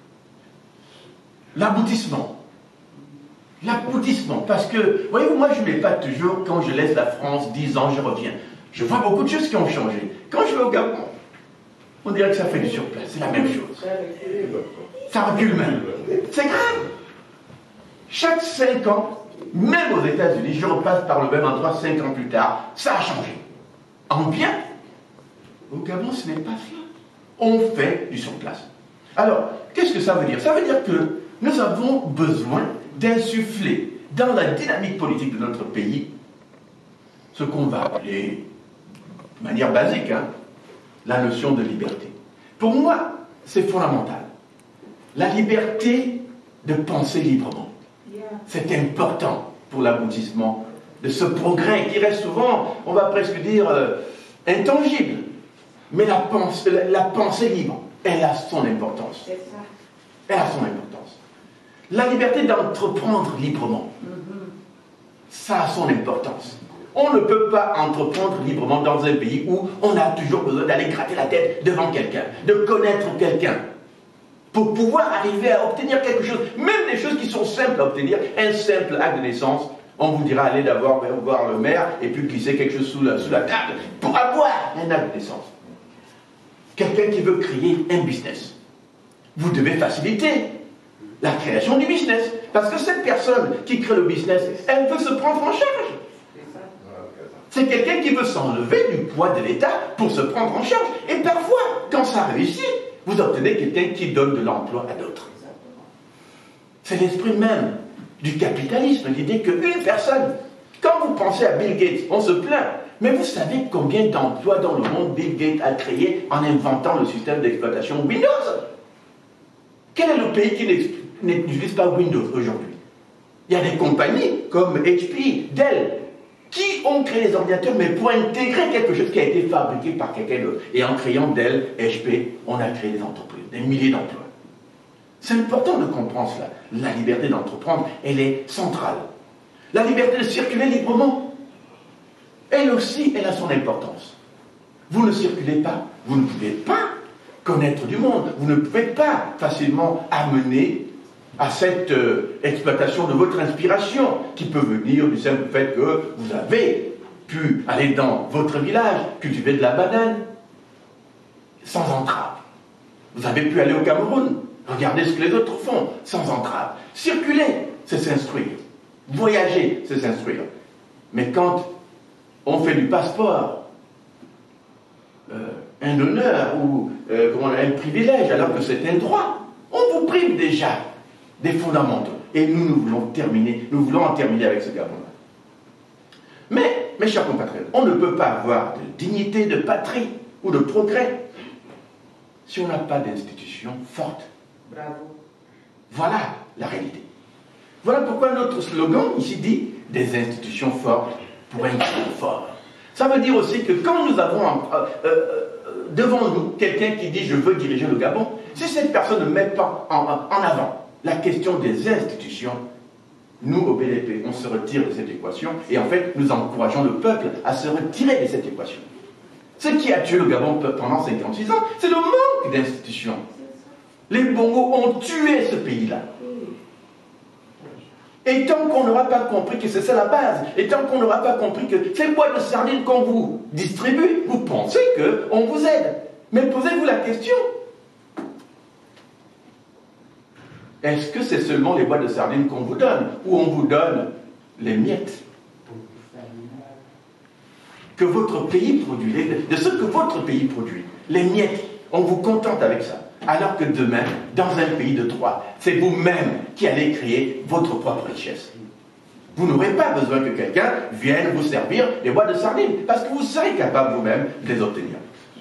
l'aboutissement. L'aboutissement. Parce que, voyez-vous, moi je ne mets pas toujours, quand je laisse la France, dix ans, je reviens. Je vois beaucoup de choses qui ont changé. Quand je vais au Gabon, on dirait que ça fait du surplace. C'est la même chose. Ça recule même. C'est grave. Chaque cinq ans, même aux États-Unis, je repasse par le même endroit cinq ans plus tard, ça a changé. En bien, au Gabon, ce n'est pas cela. On fait du surplace. Alors, qu'est-ce que ça veut dire? Ça veut dire que nous avons besoin d'insuffler dans la dynamique politique de notre pays ce qu'on va appeler, de manière basique, hein, la notion de liberté. Pour moi, c'est fondamental. La liberté de penser librement. C'est important pour l'aboutissement de ce progrès qui reste souvent, on va presque dire, euh, intangible. Mais la, pense, la, la pensée libre, elle a son importance. Elle a son importance. La liberté d'entreprendre librement, ça a son importance. On ne peut pas entreprendre librement dans un pays où on a toujours besoin d'aller gratter la tête devant quelqu'un, de connaître quelqu'un, pour pouvoir arriver à obtenir quelque chose, même des choses qui sont simples à obtenir, un simple acte de naissance, on vous dira aller d'abord voir le maire et puis glisser quelque chose sous la, sous la table pour avoir un acte de naissance. Quelqu'un qui veut créer un business, vous devez faciliter la création du business, parce que cette personne qui crée le business, elle veut se prendre en charge. C'est quelqu'un qui veut s'enlever du poids de l'État pour se prendre en charge. Et parfois, quand ça réussit, vous obtenez quelqu'un qui donne de l'emploi à d'autres. C'est l'esprit même du capitalisme, l'idée qu'une personne Quand vous pensez à Bill Gates, on se plaint. Mais vous savez combien d'emplois dans le monde Bill Gates a créé en inventant le système d'exploitation Windows? Quel est le pays qui n'utilise pas Windows aujourd'hui? Il y a des compagnies comme H P, Dell, qui ont créé les ordinateurs, mais pour intégrer quelque chose qui a été fabriqué par quelqu'un d'autre. Et en créant Dell, H P, on a créé des entreprises, des milliers d'emplois. C'est important de comprendre cela. La liberté d'entreprendre, elle est centrale. La liberté de circuler librement, elle aussi, elle a son importance. Vous ne circulez pas, vous ne pouvez pas connaître du monde, vous ne pouvez pas facilement amener à cette euh, exploitation de votre inspiration, qui peut venir du simple fait que vous avez pu aller dans votre village, cultiver de la banane, sans entrave. Vous avez pu aller au Cameroun, regarder ce que les autres font, sans entrave. Circuler, c'est s'instruire. Voyager, c'est s'instruire. Mais quand on fait du passeport, euh, un honneur ou euh, comment on a un privilège, alors que c'est un droit, on vous prive déjà des fondamentaux. Et nous, nous voulons terminer, nous voulons en terminer avec ce Gabon-là. Mais, mes chers compatriotes, on ne peut pas avoir de dignité, de patrie ou de progrès si on n'a pas d'institutions fortes. Bravo. Voilà la réalité. Voilà pourquoi notre slogan ici dit « des institutions fortes pour un Gabon fort ». Ça veut dire aussi que quand nous avons euh, euh, devant nous quelqu'un qui dit « je veux diriger le Gabon », si cette personne ne met pas en, en avant la question des institutions, nous, au B D P, on se retire de cette équation et en fait, nous encourageons le peuple à se retirer de cette équation. Ce qui a tué le Gabon pendant cinquante-six ans, c'est le manque d'institutions. Les Bongos ont tué ce pays-là. Et tant qu'on n'aura pas compris que c'est ça la base, et tant qu'on n'aura pas compris que ces boîtes de sardines qu'on vous distribue, vous pensez qu'on vous aide. Mais posez-vous la question. Est-ce que c'est seulement les boîtes de sardines qu'on vous donne, ou on vous donne les miettes que votre pays produit, de ce que votre pays produit, les miettes, on vous contente avec ça. Alors que demain, dans un pays de droit, c'est vous-même qui allez créer votre propre richesse. Vous n'aurez pas besoin que quelqu'un vienne vous servir les boîtes de sardines, parce que vous serez capable vous-même de les obtenir.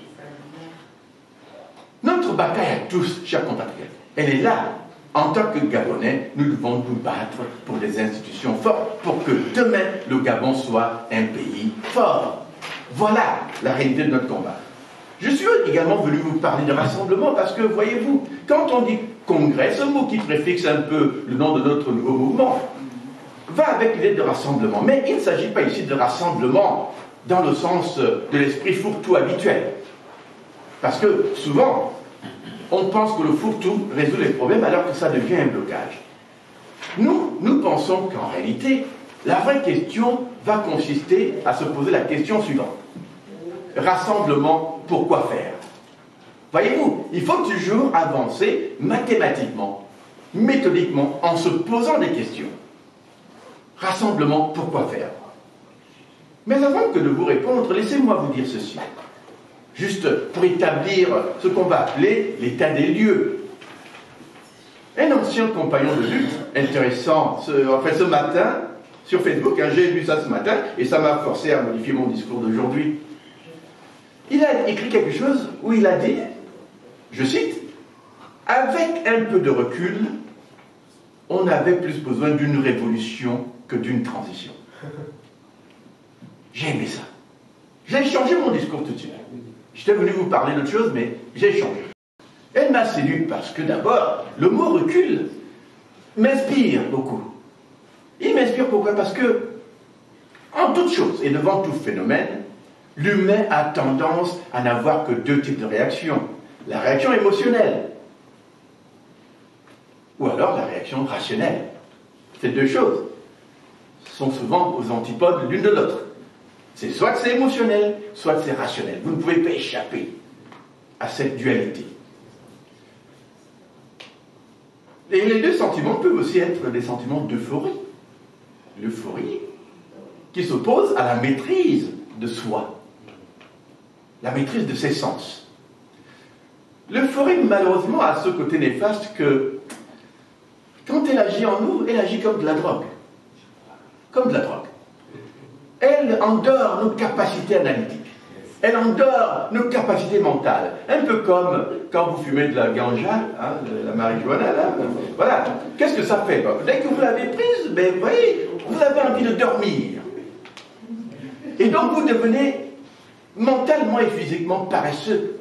Notre bataille à tous, chers compatriotes, elle est là. En tant que Gabonais, nous devons nous battre pour des institutions fortes, pour que demain, le Gabon soit un pays fort. Voilà la réalité de notre combat. Je suis également venu vous parler de rassemblement parce que, voyez-vous, quand on dit congrès, ce mot qui préfixe un peu le nom de notre nouveau mouvement, va avec l'idée de rassemblement. Mais il ne s'agit pas ici de rassemblement dans le sens de l'esprit fourre-tout habituel. Parce que souvent, on pense que le fourre-tout résout les problèmes alors que ça devient un blocage. Nous, nous pensons qu'en réalité, la vraie question va consister à se poser la question suivante. Rassemblement, pourquoi faire? Voyez-vous, il faut toujours avancer mathématiquement, méthodiquement, en se posant des questions. Rassemblement, pourquoi faire? Mais avant que de vous répondre, laissez-moi vous dire ceci. Juste pour établir ce qu'on va appeler l'état des lieux. Un ancien compagnon de lutte, intéressant, ce, en fait ce matin, sur Facebook, hein, j'ai lu ça ce matin, et ça m'a forcé à modifier mon discours d'aujourd'hui. Il a écrit quelque chose où il a dit, je cite, « Avec un peu de recul, on avait plus besoin d'une révolution que d'une transition. » J'ai aimé ça. J'ai changé mon discours tout de suite. J'étais venu vous parler d'autre chose, mais j'ai changé. Elle m'a séduit parce que d'abord, le mot recul m'inspire beaucoup. Il m'inspire pourquoi? Parce que, en toute chose et devant tout phénomène, l'humain a tendance à n'avoir que deux types de réactions. La réaction émotionnelle, ou alors la réaction rationnelle. Ces deux choses sont souvent aux antipodes l'une de l'autre. C'est soit que c'est émotionnel, soit que c'est rationnel. Vous ne pouvez pas échapper à cette dualité. Et les deux sentiments peuvent aussi être des sentiments d'euphorie. L'euphorie qui s'oppose à la maîtrise de soi, la maîtrise de ses sens. L'euphorie, malheureusement, a ce côté néfaste que, quand elle agit en nous, elle agit comme de la drogue. Comme de la drogue. elle endort nos capacités analytiques. Elle endort nos capacités mentales. Un peu comme quand vous fumez de la ganja, hein, de la marijuana, là. Voilà. Qu'est-ce que ça fait? Dès que vous l'avez prise, ben, vous voyez, vous avez envie de dormir. Et donc vous devenez mentalement et physiquement paresseux.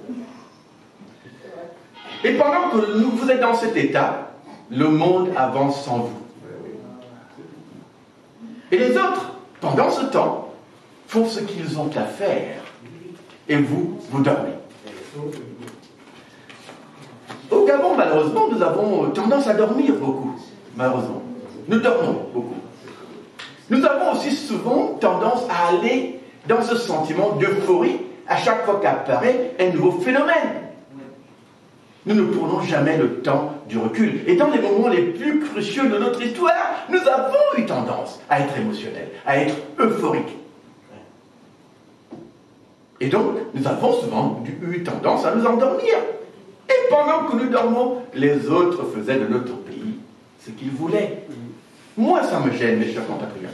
Et pendant que vous êtes dans cet état, le monde avance sans vous. Et les autres, pendant ce temps, font ce qu'ils ont à faire. Et vous, vous dormez. Au Gabon, malheureusement, nous avons tendance à dormir beaucoup. Malheureusement. Nous dormons beaucoup. Nous avons aussi souvent tendance à aller dans ce sentiment d'euphorie à chaque fois qu'apparaît un nouveau phénomène. Nous ne prenons jamais le temps du recul. Et dans les moments les plus cruciaux de notre histoire, nous avons eu tendance à être émotionnels, à être euphoriques. Et donc, nous avons souvent eu tendance à nous endormir. Et pendant que nous dormons, les autres faisaient de notre pays ce qu'ils voulaient. Moi, ça me gêne, mes chers compatriotes.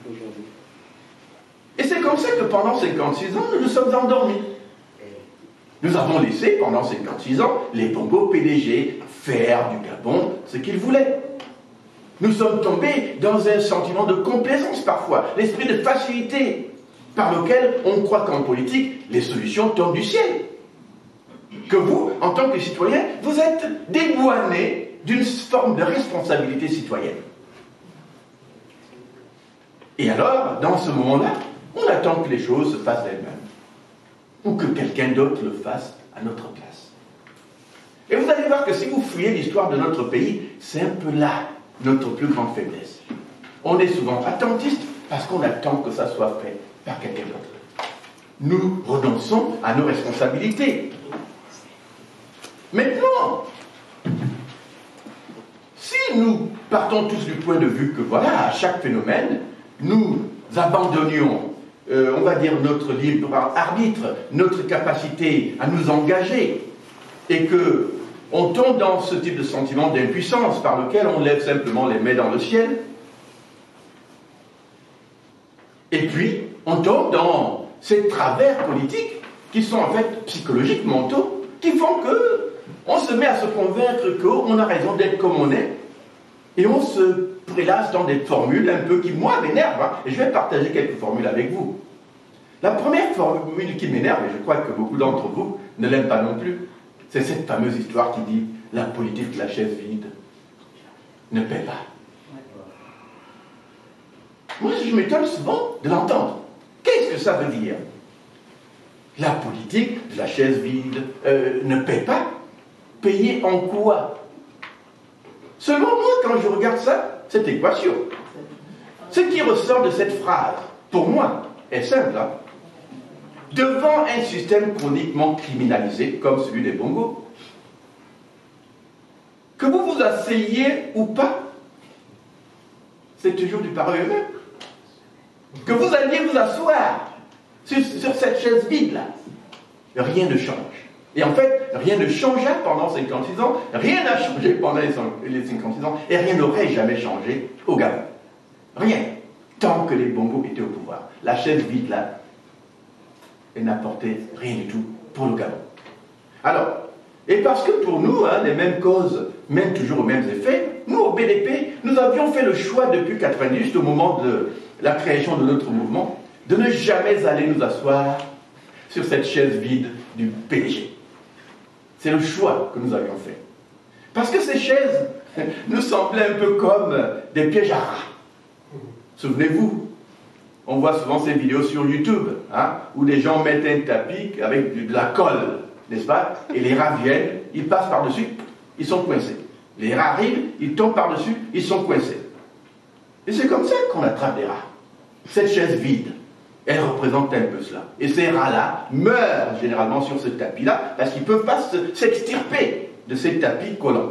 Et c'est comme ça que pendant cinquante-six ans, nous nous sommes endormis. Nous avons laissé, pendant cinquante-six ans, les Bongo P D G faire du Gabon ce qu'ils voulaient. Nous sommes tombés dans un sentiment de complaisance parfois, l'esprit de facilité, par lequel on croit qu'en politique, les solutions tombent du ciel. Que vous, en tant que citoyen, vous êtes dédouané d'une forme de responsabilité citoyenne. Et alors, dans ce moment-là, on attend que les choses se fassent d'elles-mêmes. Ou que quelqu'un d'autre le fasse à notre place. Et vous allez voir que si vous fouillez l'histoire de notre pays, c'est un peu là notre plus grande faiblesse. On est souvent attentiste parce qu'on attend que ça soit fait par quelqu'un d'autre. Nous renonçons à nos responsabilités. Maintenant, si nous partons tous du point de vue que, voilà, à chaque phénomène, nous abandonnions, euh, on va dire, notre libre arbitre, notre capacité à nous engager, et que on tombe dans ce type de sentiment d'impuissance par lequel on lève simplement les mains dans le ciel, et puis on tombe dans ces travers politiques qui sont en fait psychologiques, mentaux, qui font que on se met à se convaincre qu'on a raison d'être comme on est, et on se prélasse dans des formules un peu qui, moi, m'énervent, hein, et je vais partager quelques formules avec vous. La première formule qui m'énerve, et je crois que beaucoup d'entre vous ne l'aiment pas non plus, c'est cette fameuse histoire qui dit « la politique de la chaise vide ne paie pas ». Moi, je m'étonne souvent de l'entendre. Qu'est-ce que ça veut dire? La politique de la chaise vide euh, ne paie pas? Payer en quoi? Selon moi, quand je regarde ça, cette équation, ce qui ressort de cette phrase, pour moi, est simple. Hein? Devant un système chroniquement criminalisé, comme celui des Bongo, que vous vous asseyez ou pas, c'est toujours du pareil au même. Que vous alliez vous asseoir sur, sur cette chaise vide-là, rien ne change. Et en fait, rien ne changea pendant cinquante-six ans, rien n'a changé pendant les cinquante-six ans, et rien n'aurait jamais changé au Gabon. Rien. Tant que les Bongo étaient au pouvoir. La chaise vide, là, elle n'apportait rien du tout pour le Gabon. Alors, et parce que pour nous, hein, les mêmes causes mènent toujours aux mêmes effets, nous, au B D P, nous avions fait le choix depuis quatre-vingt-dix, au moment de la création de notre mouvement, de ne jamais aller nous asseoir sur cette chaise vide du P D G. C'est le choix que nous avions fait. Parce que ces chaises nous semblaient un peu comme des pièges à rats. Souvenez-vous, on voit souvent ces vidéos sur YouTube, hein, où des gens mettent un tapis avec de la colle, n'est-ce pas? Et les rats viennent, ils passent par-dessus, ils sont coincés. Les rats arrivent, ils tombent par-dessus, ils sont coincés. Et c'est comme ça qu'on attrape des rats. Cette chaise vide, elle représente un peu cela. Et ces rats-là meurent généralement sur ce tapis-là parce qu'ils ne peuvent pas s'extirper de ces tapis collants.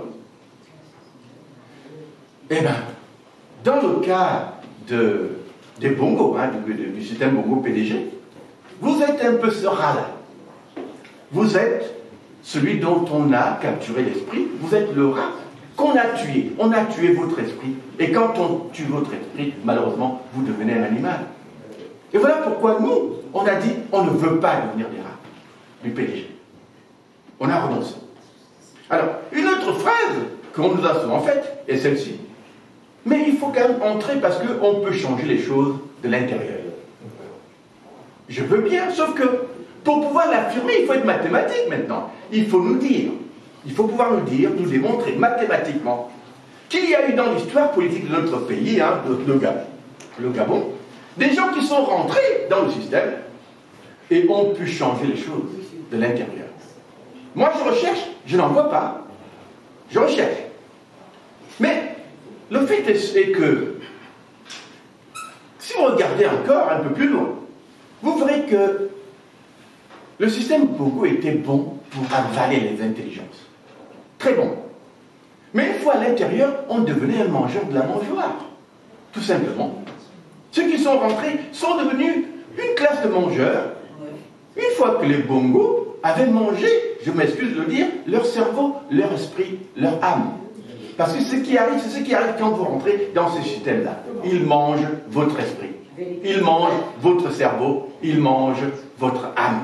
Eh bien, dans le cas de, des Bongo, hein, du, du système Bongo P D G, vous êtes un peu ce rat-là. Vous êtes celui dont on a capturé l'esprit, vous êtes le rat qu'on a tué. On a tué votre esprit. Et quand on tue votre esprit, malheureusement, vous devenez un animal. Et voilà pourquoi nous, on a dit, on ne veut pas devenir des rats du P D G. On a renoncé. Alors, une autre phrase qu'on nous a souvent faite est celle-ci. Mais il faut quand même entrer parce qu'on peut changer les choses de l'intérieur. Je veux bien, sauf que pour pouvoir l'affirmer, il faut être mathématique maintenant. Il faut nous dire, il faut pouvoir nous dire, nous démontrer mathématiquement qu'il y a eu dans l'histoire politique de notre pays, hein, le Gabon, le Gabon, des gens qui sont rentrés dans le système et ont pu changer les choses de l'intérieur. Moi, je recherche, je n'en vois pas. Je recherche. Mais le fait est que, si vous regardez encore un peu plus loin, vous verrez que le système Bongo était bon pour avaler les intelligences. Très bon. Mais une fois à l'intérieur, on devenait un mangeur de la mangeoire. Tout simplement. Ceux qui sont rentrés sont devenus une classe de mangeurs. Une fois que les Bongo avaient mangé, je m'excuse de le dire, leur cerveau, leur esprit, leur âme. Parce que ce qui arrive, c'est ce qui arrive quand vous rentrez dans ce système-là. Ils mangent votre esprit. Ils mangent votre cerveau. Ils mangent votre âme.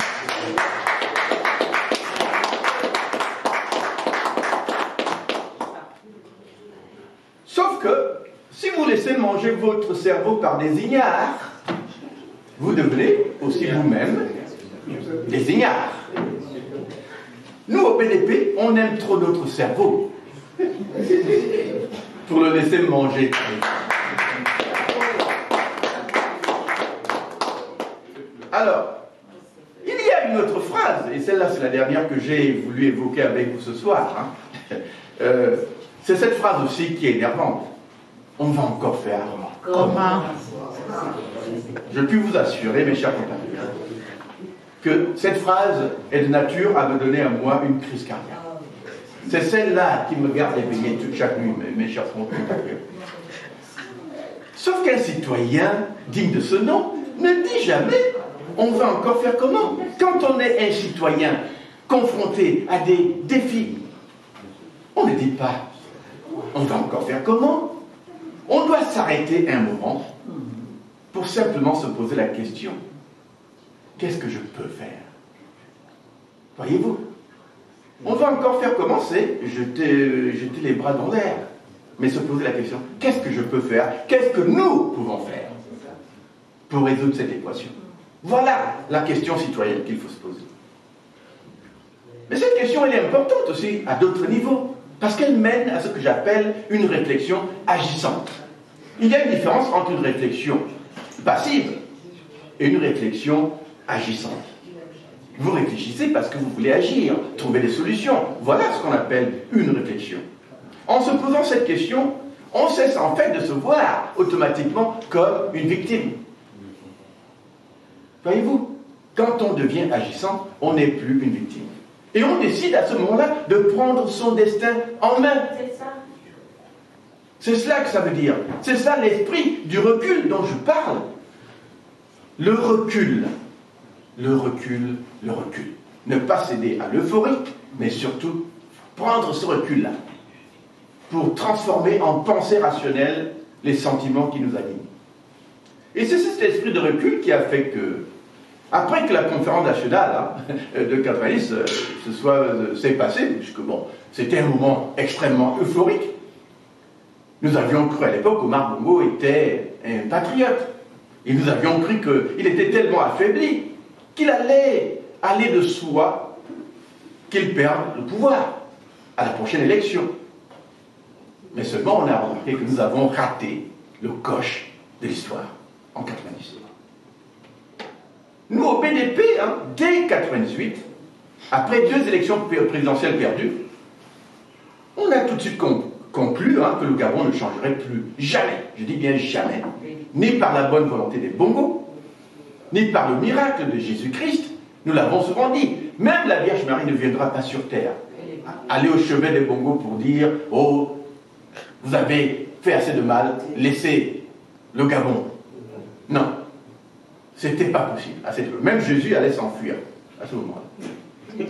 Sauf que, si vous laissez manger votre cerveau par des ignares, vous devenez aussi vous-même des ignares. Nous, au P D P, on aime trop notre cerveau pour le laisser manger. Alors, il y a une autre phrase, et celle-là c'est la dernière que j'ai voulu évoquer avec vous ce soir. Hein. Euh, c'est cette phrase aussi qui est énervante. On va encore faire comment? Je puis vous assurer, mes chers compatriotes, que cette phrase est de nature à me donner à moi une crise cardiaque. C'est celle-là qui me garde éveillé toute chaque nuit, mes, mes chers compatriotes. Sauf qu'un citoyen digne de ce nom ne dit jamais on va encore faire comment? Quand on est un citoyen confronté à des défis, on ne dit pas on va encore faire comment? On doit s'arrêter un moment pour simplement se poser la question qu'est-ce que je peux faire? Voyez-vous? On doit encore faire comment? C'est jeter, jeter les bras dans l'air, mais se poser la question qu'est-ce que je peux faire? Qu'est-ce que nous pouvons faire pour résoudre cette équation? Voilà la question citoyenne qu'il faut se poser. Mais cette question, elle est importante aussi à d'autres niveaux, parce qu'elle mène à ce que j'appelle une réflexion agissante. Il y a une différence entre une réflexion passive et une réflexion agissante. Vous réfléchissez parce que vous voulez agir, trouver des solutions. Voilà ce qu'on appelle une réflexion. En se posant cette question, on cesse en fait de se voir automatiquement comme une victime. Voyez-vous, quand on devient agissant, on n'est plus une victime. Et on décide à ce moment-là de prendre son destin en main. C'est ça. C'est cela que ça veut dire. C'est ça l'esprit du recul dont je parle. Le recul. Le recul, le recul. Ne pas céder à l'euphorie, mais surtout prendre ce recul-là pour transformer en pensée rationnelle les sentiments qui nous animent. Et c'est cet esprit de recul qui a fait que, après que la conférence nationale hein, de quatre-vingt-dix euh, se soit euh, s'est passée, puisque bon, c'était un moment extrêmement euphorique, nous avions cru à l'époque qu'Omar Bongo était un patriote. Et nous avions cru qu'il était tellement affaibli qu'il allait aller de soi qu'il perde le pouvoir à la prochaine élection. Mais seulement on a remarqué que nous avons raté le coche de l'histoire en quatre-vingt-dix. Nous, au P D P, hein, dès quatre-vingt-dix-huit, après deux élections présidentielles perdues, on a tout de suite conclu hein, que le Gabon ne changerait plus. Jamais, je dis bien jamais, ni par la bonne volonté des Bongo, ni par le miracle de Jésus-Christ. Nous l'avons souvent dit. Même la Vierge Marie ne viendra pas sur terre. Aller au chevet des Bongo pour dire « Oh, vous avez fait assez de mal, laissez le Gabon. » Non. C'était pas possible. Même Jésus allait s'enfuir à ce moment-là.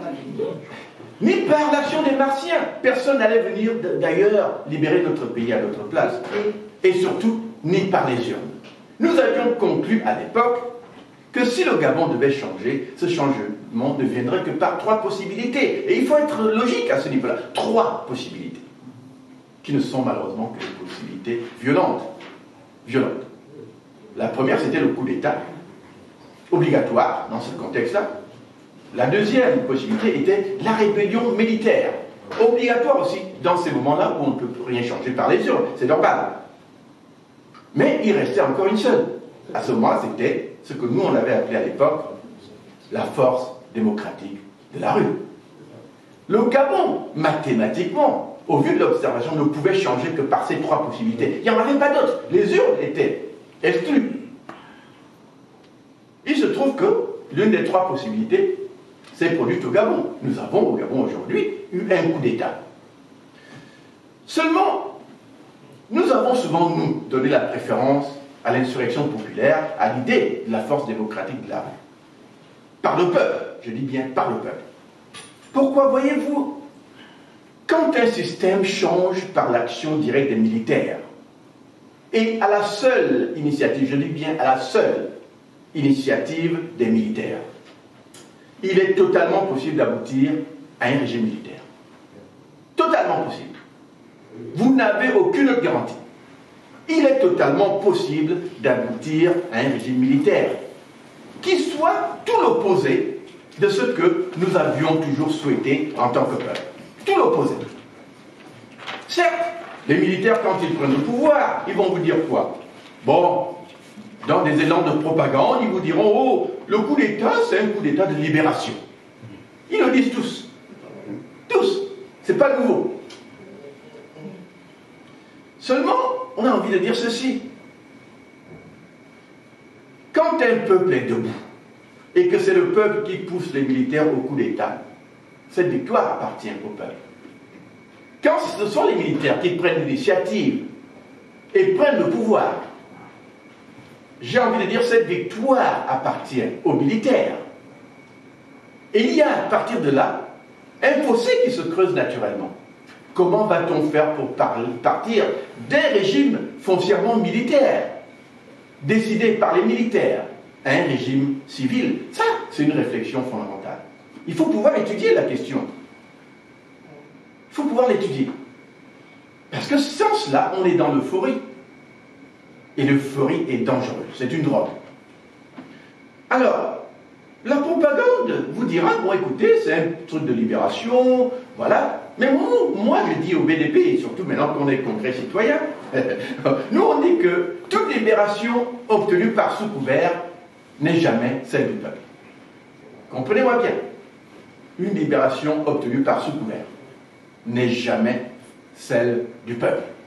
Ni par l'action des Martiens. Personne n'allait venir d'ailleurs libérer notre pays à notre place. Et surtout, ni par les urnes. Nous avions conclu à l'époque que si le Gabon devait changer, ce changement ne viendrait que par trois possibilités. Et il faut être logique à ce niveau-là. Trois possibilités, qui ne sont malheureusement que des possibilités violentes. Violentes. La première, c'était le coup d'État, obligatoire dans ce contexte-là. La deuxième possibilité était la rébellion militaire, obligatoire aussi dans ces moments-là où on ne peut rien changer par les urnes, c'est normal. Mais il restait encore une seule. À ce moment-là, c'était ce que nous, on avait appelé à l'époque la force démocratique de la rue. Le Gabon, mathématiquement, au vu de l'observation, ne pouvait changer que par ces trois possibilités. Il n'y en avait pas d'autres. Les urnes étaient exclues. Il se trouve que l'une des trois possibilités s'est produite au Gabon. Nous avons au Gabon aujourd'hui eu un coup d'État. Seulement, nous avons souvent, nous, donné la préférence à l'insurrection populaire, à l'idée de la force démocratique de la rue. Par le peuple, je dis bien par le peuple. Pourquoi, voyez-vous, quand un système change par l'action directe des militaires, et à la seule initiative, je dis bien à la seule initiative des militaires, il est totalement possible d'aboutir à un régime militaire. Totalement possible. Vous n'avez aucune autre garantie. Il est totalement possible d'aboutir à un régime militaire qui soit tout l'opposé de ce que nous avions toujours souhaité en tant que peuple. Tout l'opposé. Certes, les militaires, quand ils prennent le pouvoir, ils vont vous dire quoi? Bon, dans des élans de propagande, ils vous diront « Oh, le coup d'État, c'est un coup d'État de libération. » Ils le disent tous. Tous. C'est pas nouveau. Seulement, on a envie de dire ceci. Quand un peuple est debout, et que c'est le peuple qui pousse les militaires au coup d'État, cette victoire appartient au peuple. Quand ce sont les militaires qui prennent l'initiative et prennent le pouvoir, j'ai envie de dire cette victoire appartient aux militaires. Et il y a à partir de là un fossé qui se creuse naturellement. Comment va-t-on faire pour partir d'un régime foncièrement militaire, décidé par les militaires, à un régime civil? Ça, c'est une réflexion fondamentale. Il faut pouvoir étudier la question. Il faut pouvoir l'étudier. Parce que sans cela, on est dans l'euphorie. Et l'euphorie est dangereuse. C'est une drogue. Alors, la propagande vous dira, bon écoutez, c'est un truc de libération, voilà. Mais moi, moi, je dis au B D P, et surtout maintenant qu'on est congrès citoyen, nous on dit que toute libération obtenue par sous couvert n'est jamais celle du peuple. Comprenez-moi bien. Une libération obtenue par sous couvert n'est jamais celle du peuple.